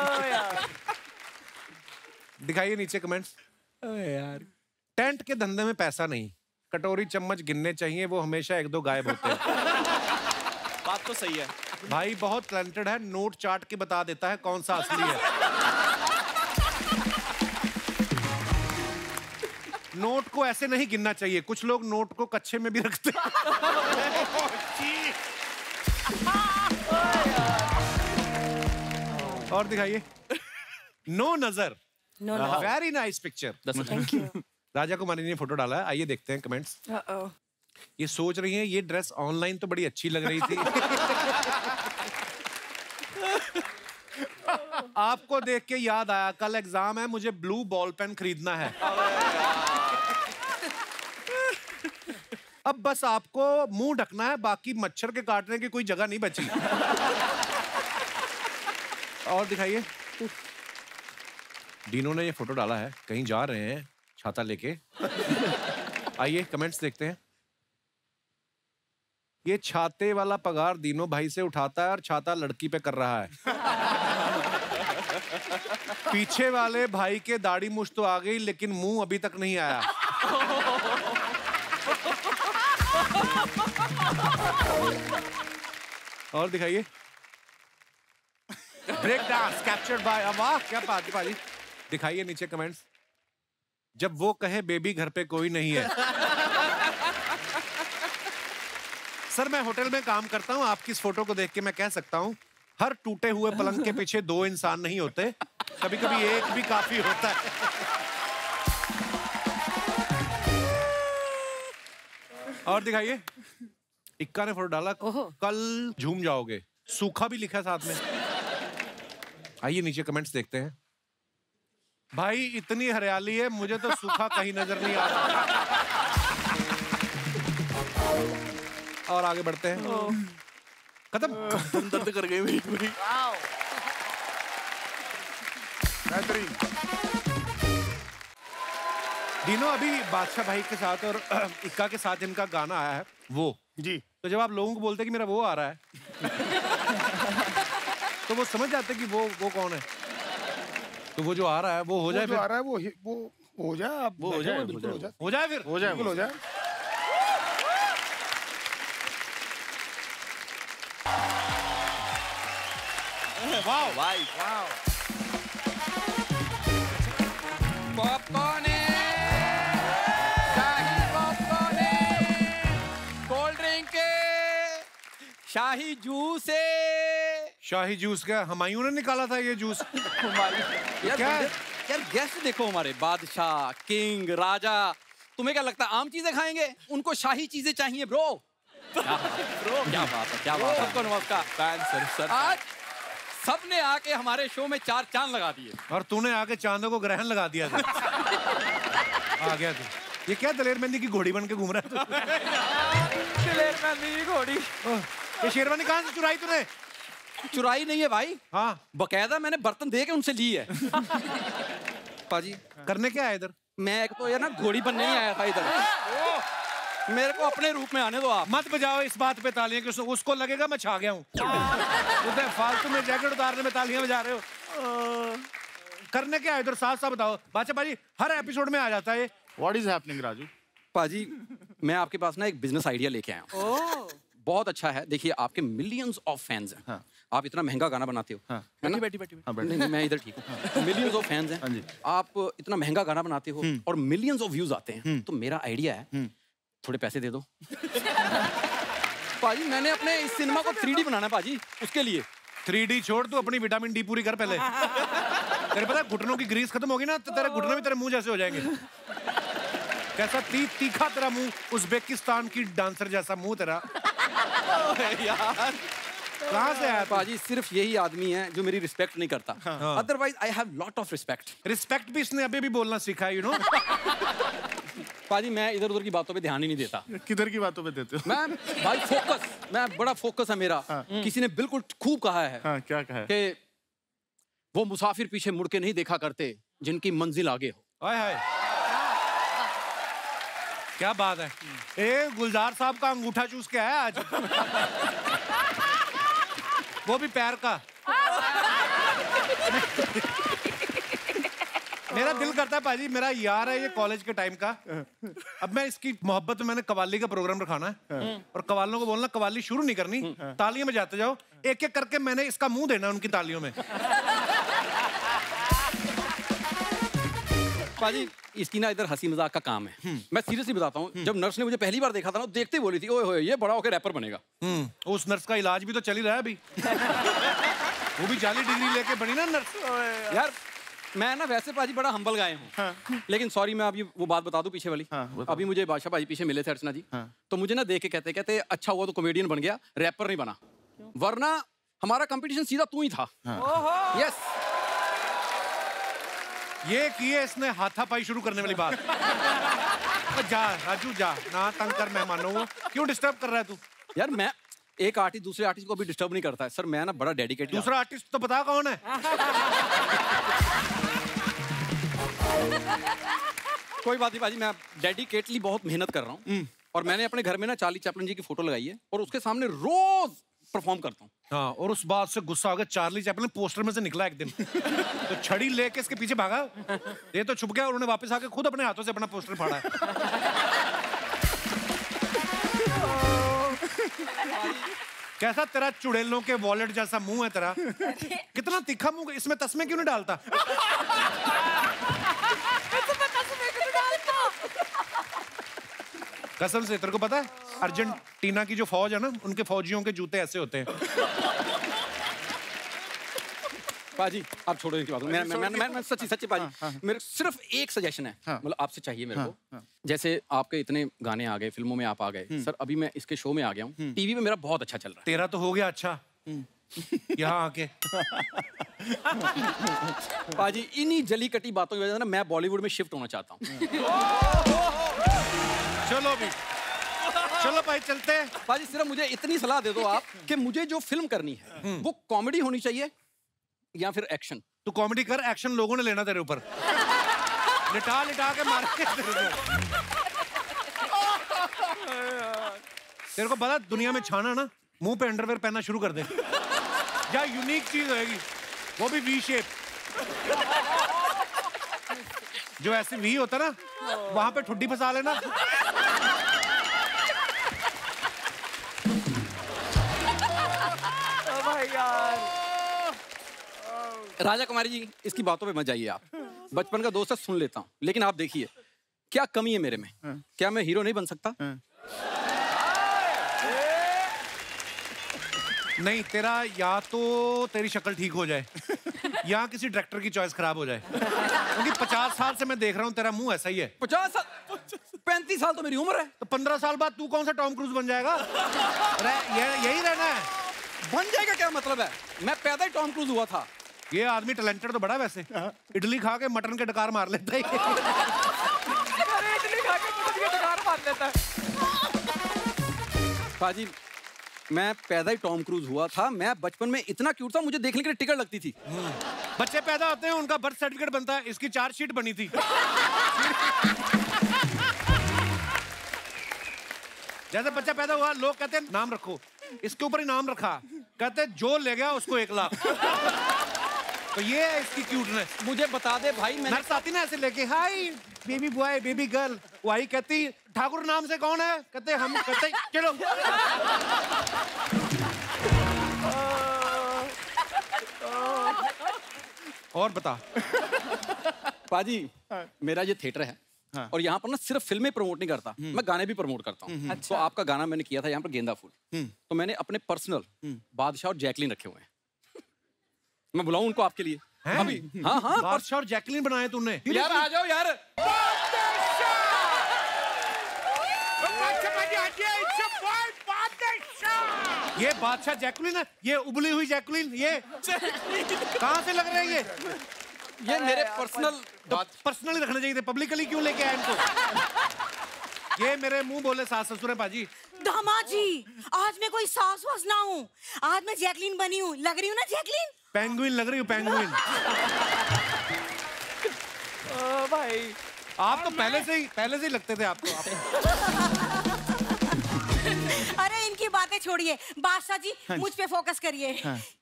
दिखाइए नीचे कमेंट्स। यार टेंट के धंधे में पैसा नहीं, कटोरी चम्मच गिनने चाहिए, वो हमेशा 1-2 गायब होते हैं। बात तो सही है भाई, बहुत टैलेंटेड है, नोट चार्ट के बता देता है कौन सा असली है। नोट को ऐसे नहीं गिनना चाहिए, कुछ लोग नोट को कच्छे में भी रखते हैं। और दिखाइए। नो नजर, very nice picture. Thank you. Raja Kumari ने फोटो डाला है, आइए देखते हैं कमेंट्स। ये सोच रही हैं ये ड्रेस ऑनलाइन तो बड़ी अच्छी लग रही थी। आपको देख के याद आया, कल एग्जाम है, मुझे ब्लू बॉल पेन खरीदना है। अब बस आपको मुंह ढकना है, बाकी मच्छर के काटने की कोई जगह नहीं बची। और दिखाइए। डीनो ने ये फोटो डाला है, कहीं जा रहे हैं छाता लेके। आइए कमेंट्स देखते हैं। ये छाते वाला पगार दीनो भाई से उठाता है और छाता लड़की पे कर रहा है। पीछे वाले भाई के दाढ़ी मुछ तो आ गई, लेकिन मुंह अभी तक नहीं आया। और दिखाइए। ब्रेक डांस कैप्चर्ड बाय, वाह क्या बात है भाई। दिखाइए नीचे कमेंट्स। जब वो कहे बेबी घर पे कोई नहीं है। सर मैं होटल में काम करता हूँ, आपकी इस फोटो को देख के मैं कह सकता हूँ हर टूटे हुए पलंग के पीछे 2 इंसान नहीं होते, कभी कभी एक भी काफी होता है। और दिखाइए। इक्का ने फोटो डाला, कल झूम जाओगे, सूखा भी लिखा है साथ में। आइए नीचे कमेंट्स देखते हैं। भाई इतनी हरियाली है, मुझे तो सूखा कहीं नजर नहीं आ रहा। और आगे बढ़ते हैं। खत्म। दर्द कर गई मेरी पूरी। डीनो अभी बादशाह भाई के साथ और इक्का के साथ इनका गाना आया है वो जी। तो जब आप लोगों को बोलते हैं कि मेरा वो आ रहा है तो वो समझ जाते कि वो कौन है। तो वो जो आ रहा है वो हो जाए, जो आ रहा है वो हो जाए, आप वो हो जाए, बिल्कुल हो जाए, हो जाए, फिर हो जाए, बिल्कुल हो जाए। वाओ भाई वाओ। पॉपकॉर्न है, शाही पॉपकॉर्न है, कोल्ड ड्रिंक है, शाही जूस है। शाही जूस क्या हुमायूं ने निकाला था ये जूस? यार क्या है? यार गेस्ट देखो हमारे बादशाह, किंग, राजा। तुम्हें क्या लगता है आम चीजें खाएंगे? उनको शाही चीजें चाहिए ब्रो। ब्रो क्या बात है, क्या बात है। सबको नमस्कार। सर आज सबने आके हमारे शो में 4 चांद लगा दिए और तूने आके चांदों को ग्रहण लगा दिया था। आ गया तू। ये क्या दलेर मेहंदी की घोड़ी बन के घूम रहा है? दलेर मेहंदी की घोड़ी। ये शेरवानी कहाँ से चुराई तूने? चुराई नहीं है भाई, हाँ बकायदा मैंने बर्तन दे के उनसे ली है। पाजी करने क्या है इधर? मैं एक तो यार ना घोड़ी बनने नहीं आया था इधर। मेरे को अपने रूप में आने दो आप। मत बजाओ इस बात पे तालियां कि उसको लगेगा मैं छा गया हूँ। उधर फालतू में जैकेट उतारने में तालियां बजा रहे हो। करने क्या है इधर? साफ साफ बताओ। बादशाह भाई हर एपिसोड में आ जाता है। What is happening, Raju? पाजी मैं आपके पास ना एक बिजनेस आइडिया लेके आया हूँ। बहुत अच्छा है। देखिए आपके मिलियंस ऑफ फैंस हैं। हाँ। आप इतना महंगा गाना बनाते हो। हाँ। बैठी नहीं, मैं इधर ठीक हूँ। मिलियंस ऑफ फैंस हैं। आप इतना महंगा गाना बनाते हो और मिलियंस ऑफ व्यूज आते हैं। तो मेरा आइडिया है थोड़े पैसे दे दो। पाजी मैंने अपने इस सिनेमा को 3D बनाना है पाजी, उसके लिए। 3D छोड़, तू अपनी विटामिन डी पूरी कर पहले। तेरे पता है घुटनों की ग्रीस खत्म होगी ना तो तेरे घुटने भी तेरे मुंह जैसे हो जाएंगे। कैसा तीखा तेरा मुंह, उज़्बेकिस्तान की डांसर जैसा मुंह तेरा। यार कहाँ से आया पाजी? सिर्फ यही आदमी है जो मेरी रिस्पेक्ट नहीं करता। Otherwise I have lot of respect. Respect भी इसने अभी भी बोलना सीखा है, यू नो। पाजी मैं इधर उधर की बातों पे ध्यान ही नहीं देता। किधर की बातों पे देते हो? मैं भाई फोकस, मैं बड़ा फोकस है मेरा। किसी ने बिल्कुल खूब कहा है। क्या कहा है? कि वो मुसाफिर पीछे मुड़ के नहीं देखा करते जिनकी मंजिल आगे हो। हाय हाय क्या बात है। ए गुलजार साहब का अंगूठा चूस के आया आज। वो भी पैर का। मेरा दिल करता है पाजी, मेरा यार है ये कॉलेज के टाइम का। अब मैं इसकी मोहब्बत में मैंने कवाली का प्रोग्राम रखाना है और कवालों को बोलना कवाली शुरू नहीं करनी, तालियों में जाते जाओ। एक एक करके मैंने इसका मुंह देना उनकी तालियों में। पाजी इसकी ना इधर हंसी मजाक का काम है। मैं सीरियसली बताता हूँ, जब नर्स ने मुझे पहली बार देखा था ना, देखते ही बोली थी ओए होए ये बड़ा होकर रैपर बनेगा। उस नर्स का इलाज भी तो चल ही रहा है अभी। वो भी 40 डिग्री लेके बनी ना नर्स। यार मैं ना वैसे पाजी बड़ा हम्बल गाय हूँ। लेकिन सॉरी मैं अभी वो बात बता दूं पीछे वाली। अभी मुझे बादशाह भाई पीछे मिले थे अर्चना जी। तो मुझे ना देख के कहते अच्छा हुआ तो कॉमेडियन बन गया, रैपर नहीं बना, वरना हमारा कंपटीशन सीधा तू ही था। यस ये किए इसने हाथापाई शुरू करने वाली बात। जा राजू जा, ना तंग कर मेहमानों को। क्यों डिस्टर्ब कर रहा है तू? यार मैं एक आर्टिस्ट दूसरे आर्टिस्ट को भी डिस्टर्ब नहीं करता है सर। मैं ना बड़ा डेडिकेटेड। दूसरा आर्टिस्ट तो बता कौन है? कोई बात नहीं भाजी, मैं डेडिकेटली बहुत मेहनत कर रहा हूँ और मैंने अपने घर में ना चार्ली चैपलिन जी की फोटो लगाई है और उसके सामने रोज परफॉर्म करता हूँ। हाँ, और उस बात से गुस्सा हो गया, चार्ली चैपलिन पोस्टर में से निकला एक दिन तो छड़ी लेके इसके पीछे भागा, ये तो छुप गया और उन्हें वापस आके खुद अपने हाथों से अपना पोस्टर फाड़ा है। कैसा तेरा चुड़ैलों के वॉलेट जैसा मुंह है तेरा, कितना तीखा मुंह, इसमें तस्मे क्यों नहीं डालता? कसम से, तेरे को पता है अर्जेंटीना की जो फौज है ना, उनके फौजियों के जूते ऐसे होते हैं। पाजी आप छोड़ो इनकी बात। मैं सच्ची पाजी, मेरे सिर्फ एक सजेशन है, मतलब आपसे चाहिए मेरे को। जैसे आपके इतने गाने आ गए, फिल्मों में आप आ गए सर, अभी मैं इसके शो में आ गया हूँ, टीवी में मेरा बहुत अच्छा चल रहा है। तेरा तो हो गया अच्छा यहाँ आके। पाजी इन्हीं जली कटी बातों की वजह से ना मैं बॉलीवुड में शिफ्ट होना चाहता हूँ। चलो भी, चलो भाई चलते हैं। पाजी सिर्फ मुझे इतनी सलाह दे दो आप कि मुझे जो फिल्म करनी है वो कॉमेडी होनी चाहिए या फिर एक्शन। तू कॉमेडी कर, एक्शन लोगों ने लेना तेरे ऊपर। लिटा लिटा के मारेंगे तेरे को। तेरे को पता दुनिया में छाना ना, मुंह पे अंडरवेयर पहनना शुरू कर दे, क्या यूनिक चीज होगी, वो भी वी शेप। जो ऐसे वी होता ना, वहां पे ठुड्डी फंसा लेना। राजा कुमारी जी इसकी बातों पे मत जाइए आप, बचपन का दोस्त है, सुन लेता हूँ, लेकिन आप देखिए क्या कमी है मेरे में। क्या मैं हीरो नहीं बन सकता? नहीं, तेरा या तो तेरी शक्ल ठीक हो जाए या किसी डायरेक्टर की चॉइस खराब हो जाए, क्योंकि 50 साल से मैं देख रहा हूँ तेरा मुंह ऐसा ही है। 50 साल? 35 साल तो मेरी उम्र है। तो 15 साल बाद तू कौन सा टॉम क्रूज बन जाएगा? यही रहना है। बन जाएगा क्या मतलब है? मैं पैदा ही टॉम क्रूज हुआ था। ये आदमी टैलेंटेड तो बड़ा वैसे, इडली खा के मटन के डकार मार लेता है। इडली खा के मटन के डकार मार लेता है। पाजी मैं पैदा ही टॉम क्रूज हुआ था। मैं बचपन में इतना क्यूट था, मुझे देखने के लिए टिकट लगती थी। बच्चे पैदा होते हैं, उनका बर्थ सर्टिफिकेट बनता है, इसकी चार्जशीट बनी थी। जैसे बच्चा पैदा हुआ, लोग कहते हैं नाम रखो, इसके ऊपर ही नाम रखा, कहते हैं जो ले गया उसको 1 लाख। तो ये है इसकी क्यूटनेस। मुझे बता दे भाई, मैंने नर्स आती ना ऐसे लेके, hi baby boy baby girl, वही कहती ठाकुर नाम से कौन है, कहते हम, कहते चलो। और बता पाजी, मेरा ये थिएटर है और यहाँ पर ना सिर्फ फिल्में प्रमोट नहीं करता, मैं गाने भी प्रमोट करता हूँ। तो आपका गाना मैंने किया था यहाँ पर गेंदा फूल, तो मैंने अपने पर्सनल बादशाह और जैकलीन रखे हुए हैं। मैं बुलाऊं उनको आपके लिए अभी? हाँ हाँ, बादशाह और जैकलीन बनाए तूने? यार आ जाओ यार। ये बादशाह जैकलीन है, ये उबली हुई जैकलीन, ये कहाँ से लग रहे हैं ये मेरे पर्सनल। पर्सनली रखने चाहिए थे, पब्लिकली क्यों लेके आए इनको? ये मेरे मुंह बोले सास ससुर है पाजी। दामाद जी, आज मैं कोई सास वास ना हूँ, आज मैं जैकलीन बनी हूँ। लग रही हूँ ना जैकलीन? पेंगुइन लग रही हूँ, पेंगुइन। भाई आप तो पहले से ही लगते थे आपको। अरे इनकी बातें छोड़िए, बादशाह जी मुझ पे फोकस करिए।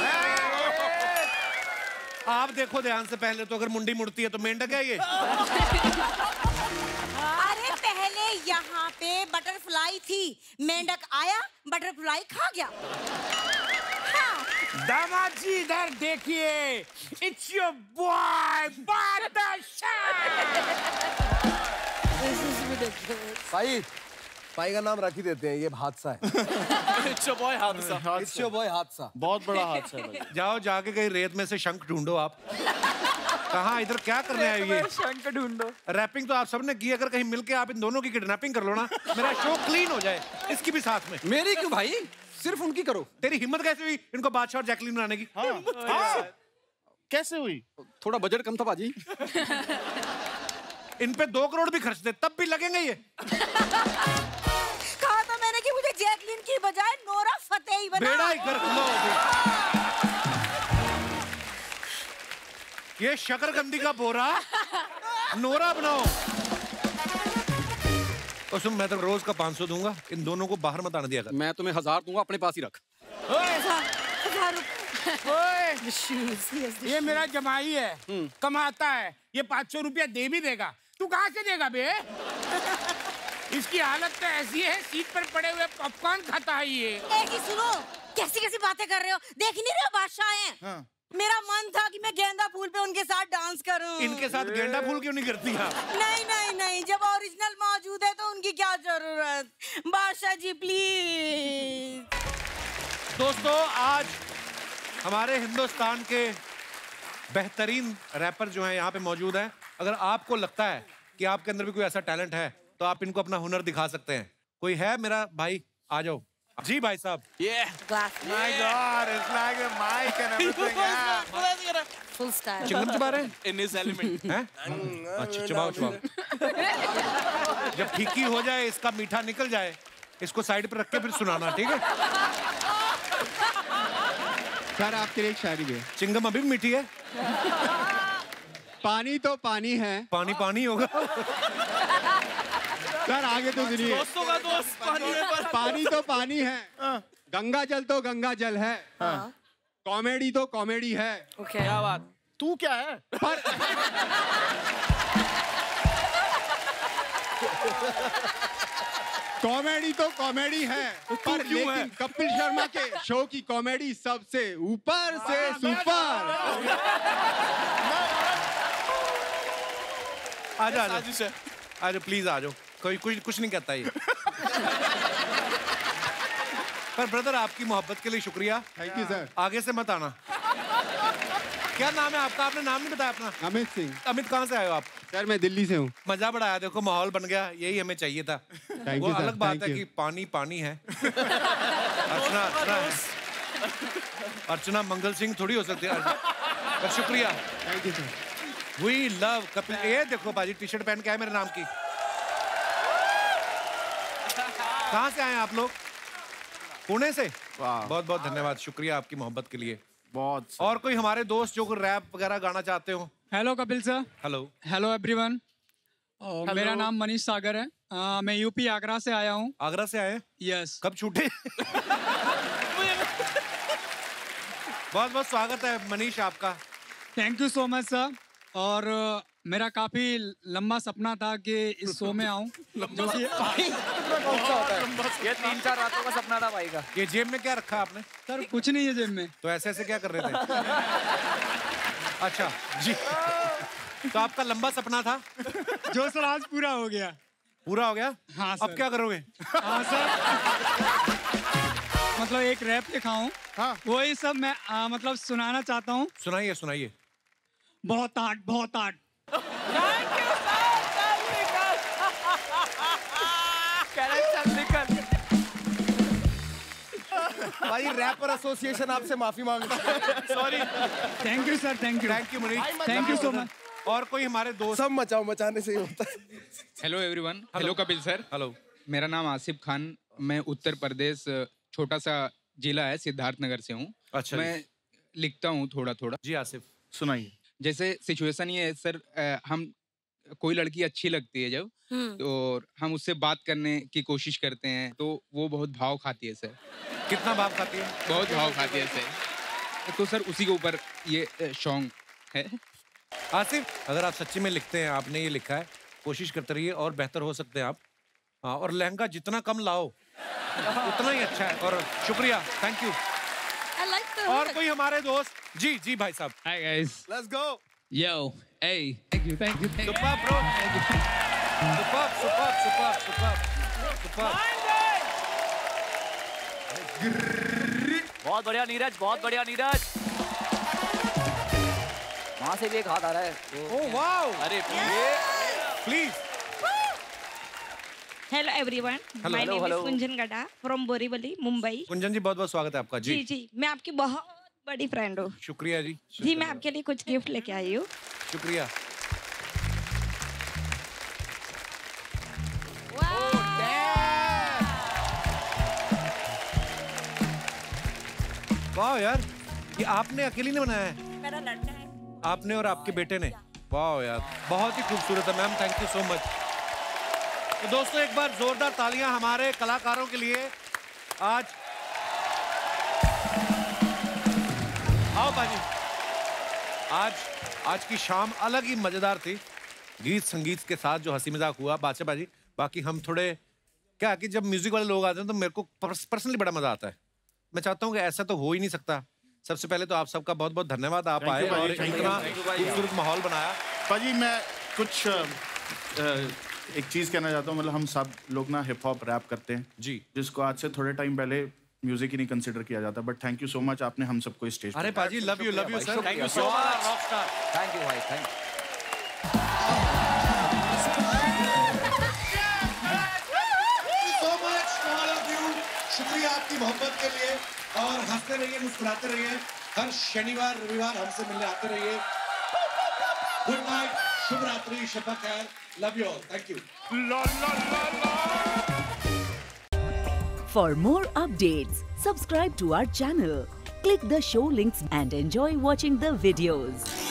आप देखो ध्यान से, पहले तो अगर मुंडी मुड़ती है तो मेंढक है ये। अरे पहले यहाँ पे बटरफ्लाई थी, मेंढक आया बटरफ्लाई खा गया। हाँ। दामाद जी इधर देखिए, इट्स योर बॉय बादशाह। भाई का नाम रख ही देते हैं, ये हादसा है। इट्स योर बॉय हादसा। इट्स योर बॉय हादसा। बहुत बड़ा हादसा है भाई। जाओ जाके कहीं रेत में से शंख ढूंढो आप। कहाँ इधर क्या करने आए ये? शंख ढूंढो। रैपिंग तो आप सबने की, अगर कहीं मिलके आप इन दोनों की किडनैपिंग कर लो ना, मेरा शो क्लीन हो जाए। इसकी भी साथ में। मेरी क्यों भाई, सिर्फ उनकी करो। तेरी हिम्मत कैसे हुई इनको बादशाह और जैकलीन बनाने की? कैसे हुई? थोड़ा बजट कम था बाजी। इन पे 2 करोड़ भी खर्च दे तब भी लगेंगे ये। कहा था मैंने कि मुझे जैकलिन की बजाय नोरा फतेही बना। बेड़ा ही कर लो। ये शकरकंदी का बोरा नोरा बनाओ। और सुन, मैं तो रोज का 500 दूंगा, इन दोनों को बाहर मत आने दिया कर। मैं तुम्हें 1000 दूंगा, अपने पास ही रख। ये मेरा जमाई है, कमाता है, ये 500 रुपया दे भी देगा। तू कहाँ से देगा बे? इसकी हालत तो ऐसी है, सीट पर पड़े हुए पॉपकॉर्न खाता है ये। एक ही सुनो, कैसी कैसी बातें कर रहे हो? देख नहीं रहे हो बादशाह हैं? हाँ। मेरा मन था कि मैं गेंदा फूल पे उनके साथ डांस करूं। इनके साथ गेंदा फूल क्यों नहीं करती आप? नहीं नहीं नहीं, जब ओरिजिनल मौजूद है तो उनकी क्या जरूरत। बादशाह जी प्लीज। दोस्तों, आज हमारे हिंदुस्तान के बेहतरीन रैपर जो हैं यहाँ पे मौजूद हैं। अगर आपको लगता है कि आपके अंदर भी कोई ऐसा टैलेंट है तो आप इनको अपना हुनर दिखा सकते हैं। कोई है मेरा भाई? आ जाओ जी भाई साहब। My God, it's like a mic and everything. Yeah. Full style. Chingam चबा रहे हैं? In his element. हैं? अच्छा, चबाओ चबाओ। जब फीकी हो जाए, इसका मीठा निकल जाए, इसको साइड पे रख के फिर सुनाना, ठीक है? सर आपके लिए एक शायरी भी है। चिंगम अभी भी मीठी है। पानी तो पानी है। पानी पानी होगा। सर आगे तो सुनिए। दोस्तों का दोस्त पानी में पर। पानी तो पानी है, गंगा जल तो गंगा जल है, कॉमेडी तो कॉमेडी है। क्या बात? तू क्या है? पर कॉमेडी तो कॉमेडी है, पर लेकिन कपिल शर्मा के शो की कॉमेडी सबसे ऊपर से सुपर। आ जाओ प्लीज, आ जाओ। कोई कुछ नहीं कहता ये। पर ब्रदर, आपकी मोहब्बत के लिए शुक्रिया। Thank you sir. आगे से मत आना। क्या नाम है आपका? आपने नाम नहीं बताया अपना। अमित सिंह। अमित, कहाँ से आए हो आप? सर मैं दिल्ली से हूँ। मजा बड़ा आया, देखो माहौल बन गया, यही हमें चाहिए था। Thank वो you, sir. अलग बात Thank है you. कि पानी पानी है। अर्चना मंगल सिंह थोड़ी हो सकती है। पर शुक्रिया। Thank you sir. We love Kapil. ये देखो बाजी, टी शर्ट पहन के आए मेरे नाम की। कहाँ से आए आप लोग? पुणे से। बहुत बहुत धन्यवाद, शुक्रिया आपकी मोहब्बत के लिए। बहुत। और कोई हमारे दोस्त जो रैप वगैरह गाना चाहते हो? Hello Kapil sir. Hello. Hello everyone. मेरा नाम मनीष सागर है। मैं यूपी आगरा से आया हूँ। आगरा से आए? यस। कब छूटे? बहुत बहुत स्वागत है मनीष आपका। Thank you so much sir. और मेरा काफी लंबा सपना था कि इस शो में आऊं, जो कि ये 3-4 रातों का सपना था भाई का। ये जेब में क्या रखा आपने? सर कुछ नहीं है जेब में। तो ऐसे ऐसे क्या कर रहे थे? अच्छा जी, तो आपका लंबा सपना था जो सर आज पूरा हो गया। पूरा हो गया? हाँ सर। अब क्या करोगे? हाँ सर, मतलब एक रैप लिखाऊं। हाँ। वही सब मैं मतलब सुनाना चाहता हूँ। सुनाइए सुनाइए। बहुत आर्ट, बहुत आर्ट। भाई रैपर एसोसिएशन आपसे माफी मांगता है। Sorry. Thank you sir. Thank you Manish. Thank you so much. और कोई हमारे दोस्त? सब मचाओ, मचाने से ही होता है। Hello everyone. Hello Kapil sir. Hello. मेरा नाम आसिफ खान, मैं उत्तर प्रदेश छोटा सा जिला है सिद्धार्थनगर से हूँ। अच्छा। मैं लिखता हूँ थोड़ा थोड़ा। जी आसिफ, सुनाइए। जैसे सिचुएशन ये है सर, हम कोई लड़की अच्छी लगती है जब, तो हम उससे बात करने की कोशिश करते हैं तो वो बहुत भाव खाती है सर। कितना भाव खाती है? बहुत भाव खाती है सर। तो सर उसी के ऊपर ये सॉन्ग है। आसिफ, अगर आप सच्ची में लिखते हैं, आपने ये लिखा है, कोशिश करते रहिए और बेहतर हो सकते हैं आप। हाँ, और लहंगा जितना कम लाओ उतना ही अच्छा है। और शुक्रिया, थैंक यू। और कोई हमारे दोस्त? जी जी भाई साहब। Hi guys, let's go. Yo hey, thank you. Superb, bro. Superb. बहुत बढ़िया नीरज, बहुत बढ़िया नीरज। वहाँ से भी एक हाथ आ रहा है। Oh wow. अरे please. Hello everyone, my name is Kunjan Gaddha from Borivali, Mumbai. Kunjan ji, बहुत बहुत स्वागत है आपका। जी जी, मैं आपकी बहुत बड़ी फ्रेंड हूँ। शुक्रिया जी। जी, मैं आपके लिए कुछ गिफ्ट लेके आई हूँ। शुक्रिया। वाह यार, ये आपने अकेली ने बनाया है? मेरा लड़का है। आपने और आपके बेटे ने? वाह यार, बहुत ही खूबसूरत है ma'am, thank you so much. तो दोस्तों एक बार जोरदार तालियां हमारे कलाकारों के लिए। आज आओ बाजी, आज की शाम अलग ही मजेदार थी, गीत संगीत के साथ जो हंसी मजाक हुआ बादशाह बाजी। बाकी हम थोड़े क्या कि जब म्यूजिक वाले लोग आते हैं तो मेरे को पर्सनली बड़ा मजा आता है। मैं चाहता हूँ कि ऐसा तो हो ही नहीं सकता। सबसे पहले तो आप सबका बहुत बहुत धन्यवाद, आप आए और इतना खूबसूरत माहौल बनाया। पाजी मैं कुछ एक चीज कहना चाहता हूँ, मतलब हम सब लोग ना हिप हॉप रैप करते हैं जी, जिसको आज से थोड़े टाइम पहले म्यूजिक ही नहीं कंसिडर किया जाता, but thank you so much, आपने हम सबको स्टेज। अरे पाजी love you sir, thank you so much, rockstar, thank you भाई, थैंक यू। शुक्रिया आपकी मोहब्बत के लिए, और हंसते रहिए, मुस्कुराते रहिए, हर शनिवार रविवार हमसे मिलने आते रहिए। गुड नाइट, शुभ रात्रि, शब खैर, love you all, thank you. For more updates, subscribe to our channel, click the show links and enjoy watching the videos.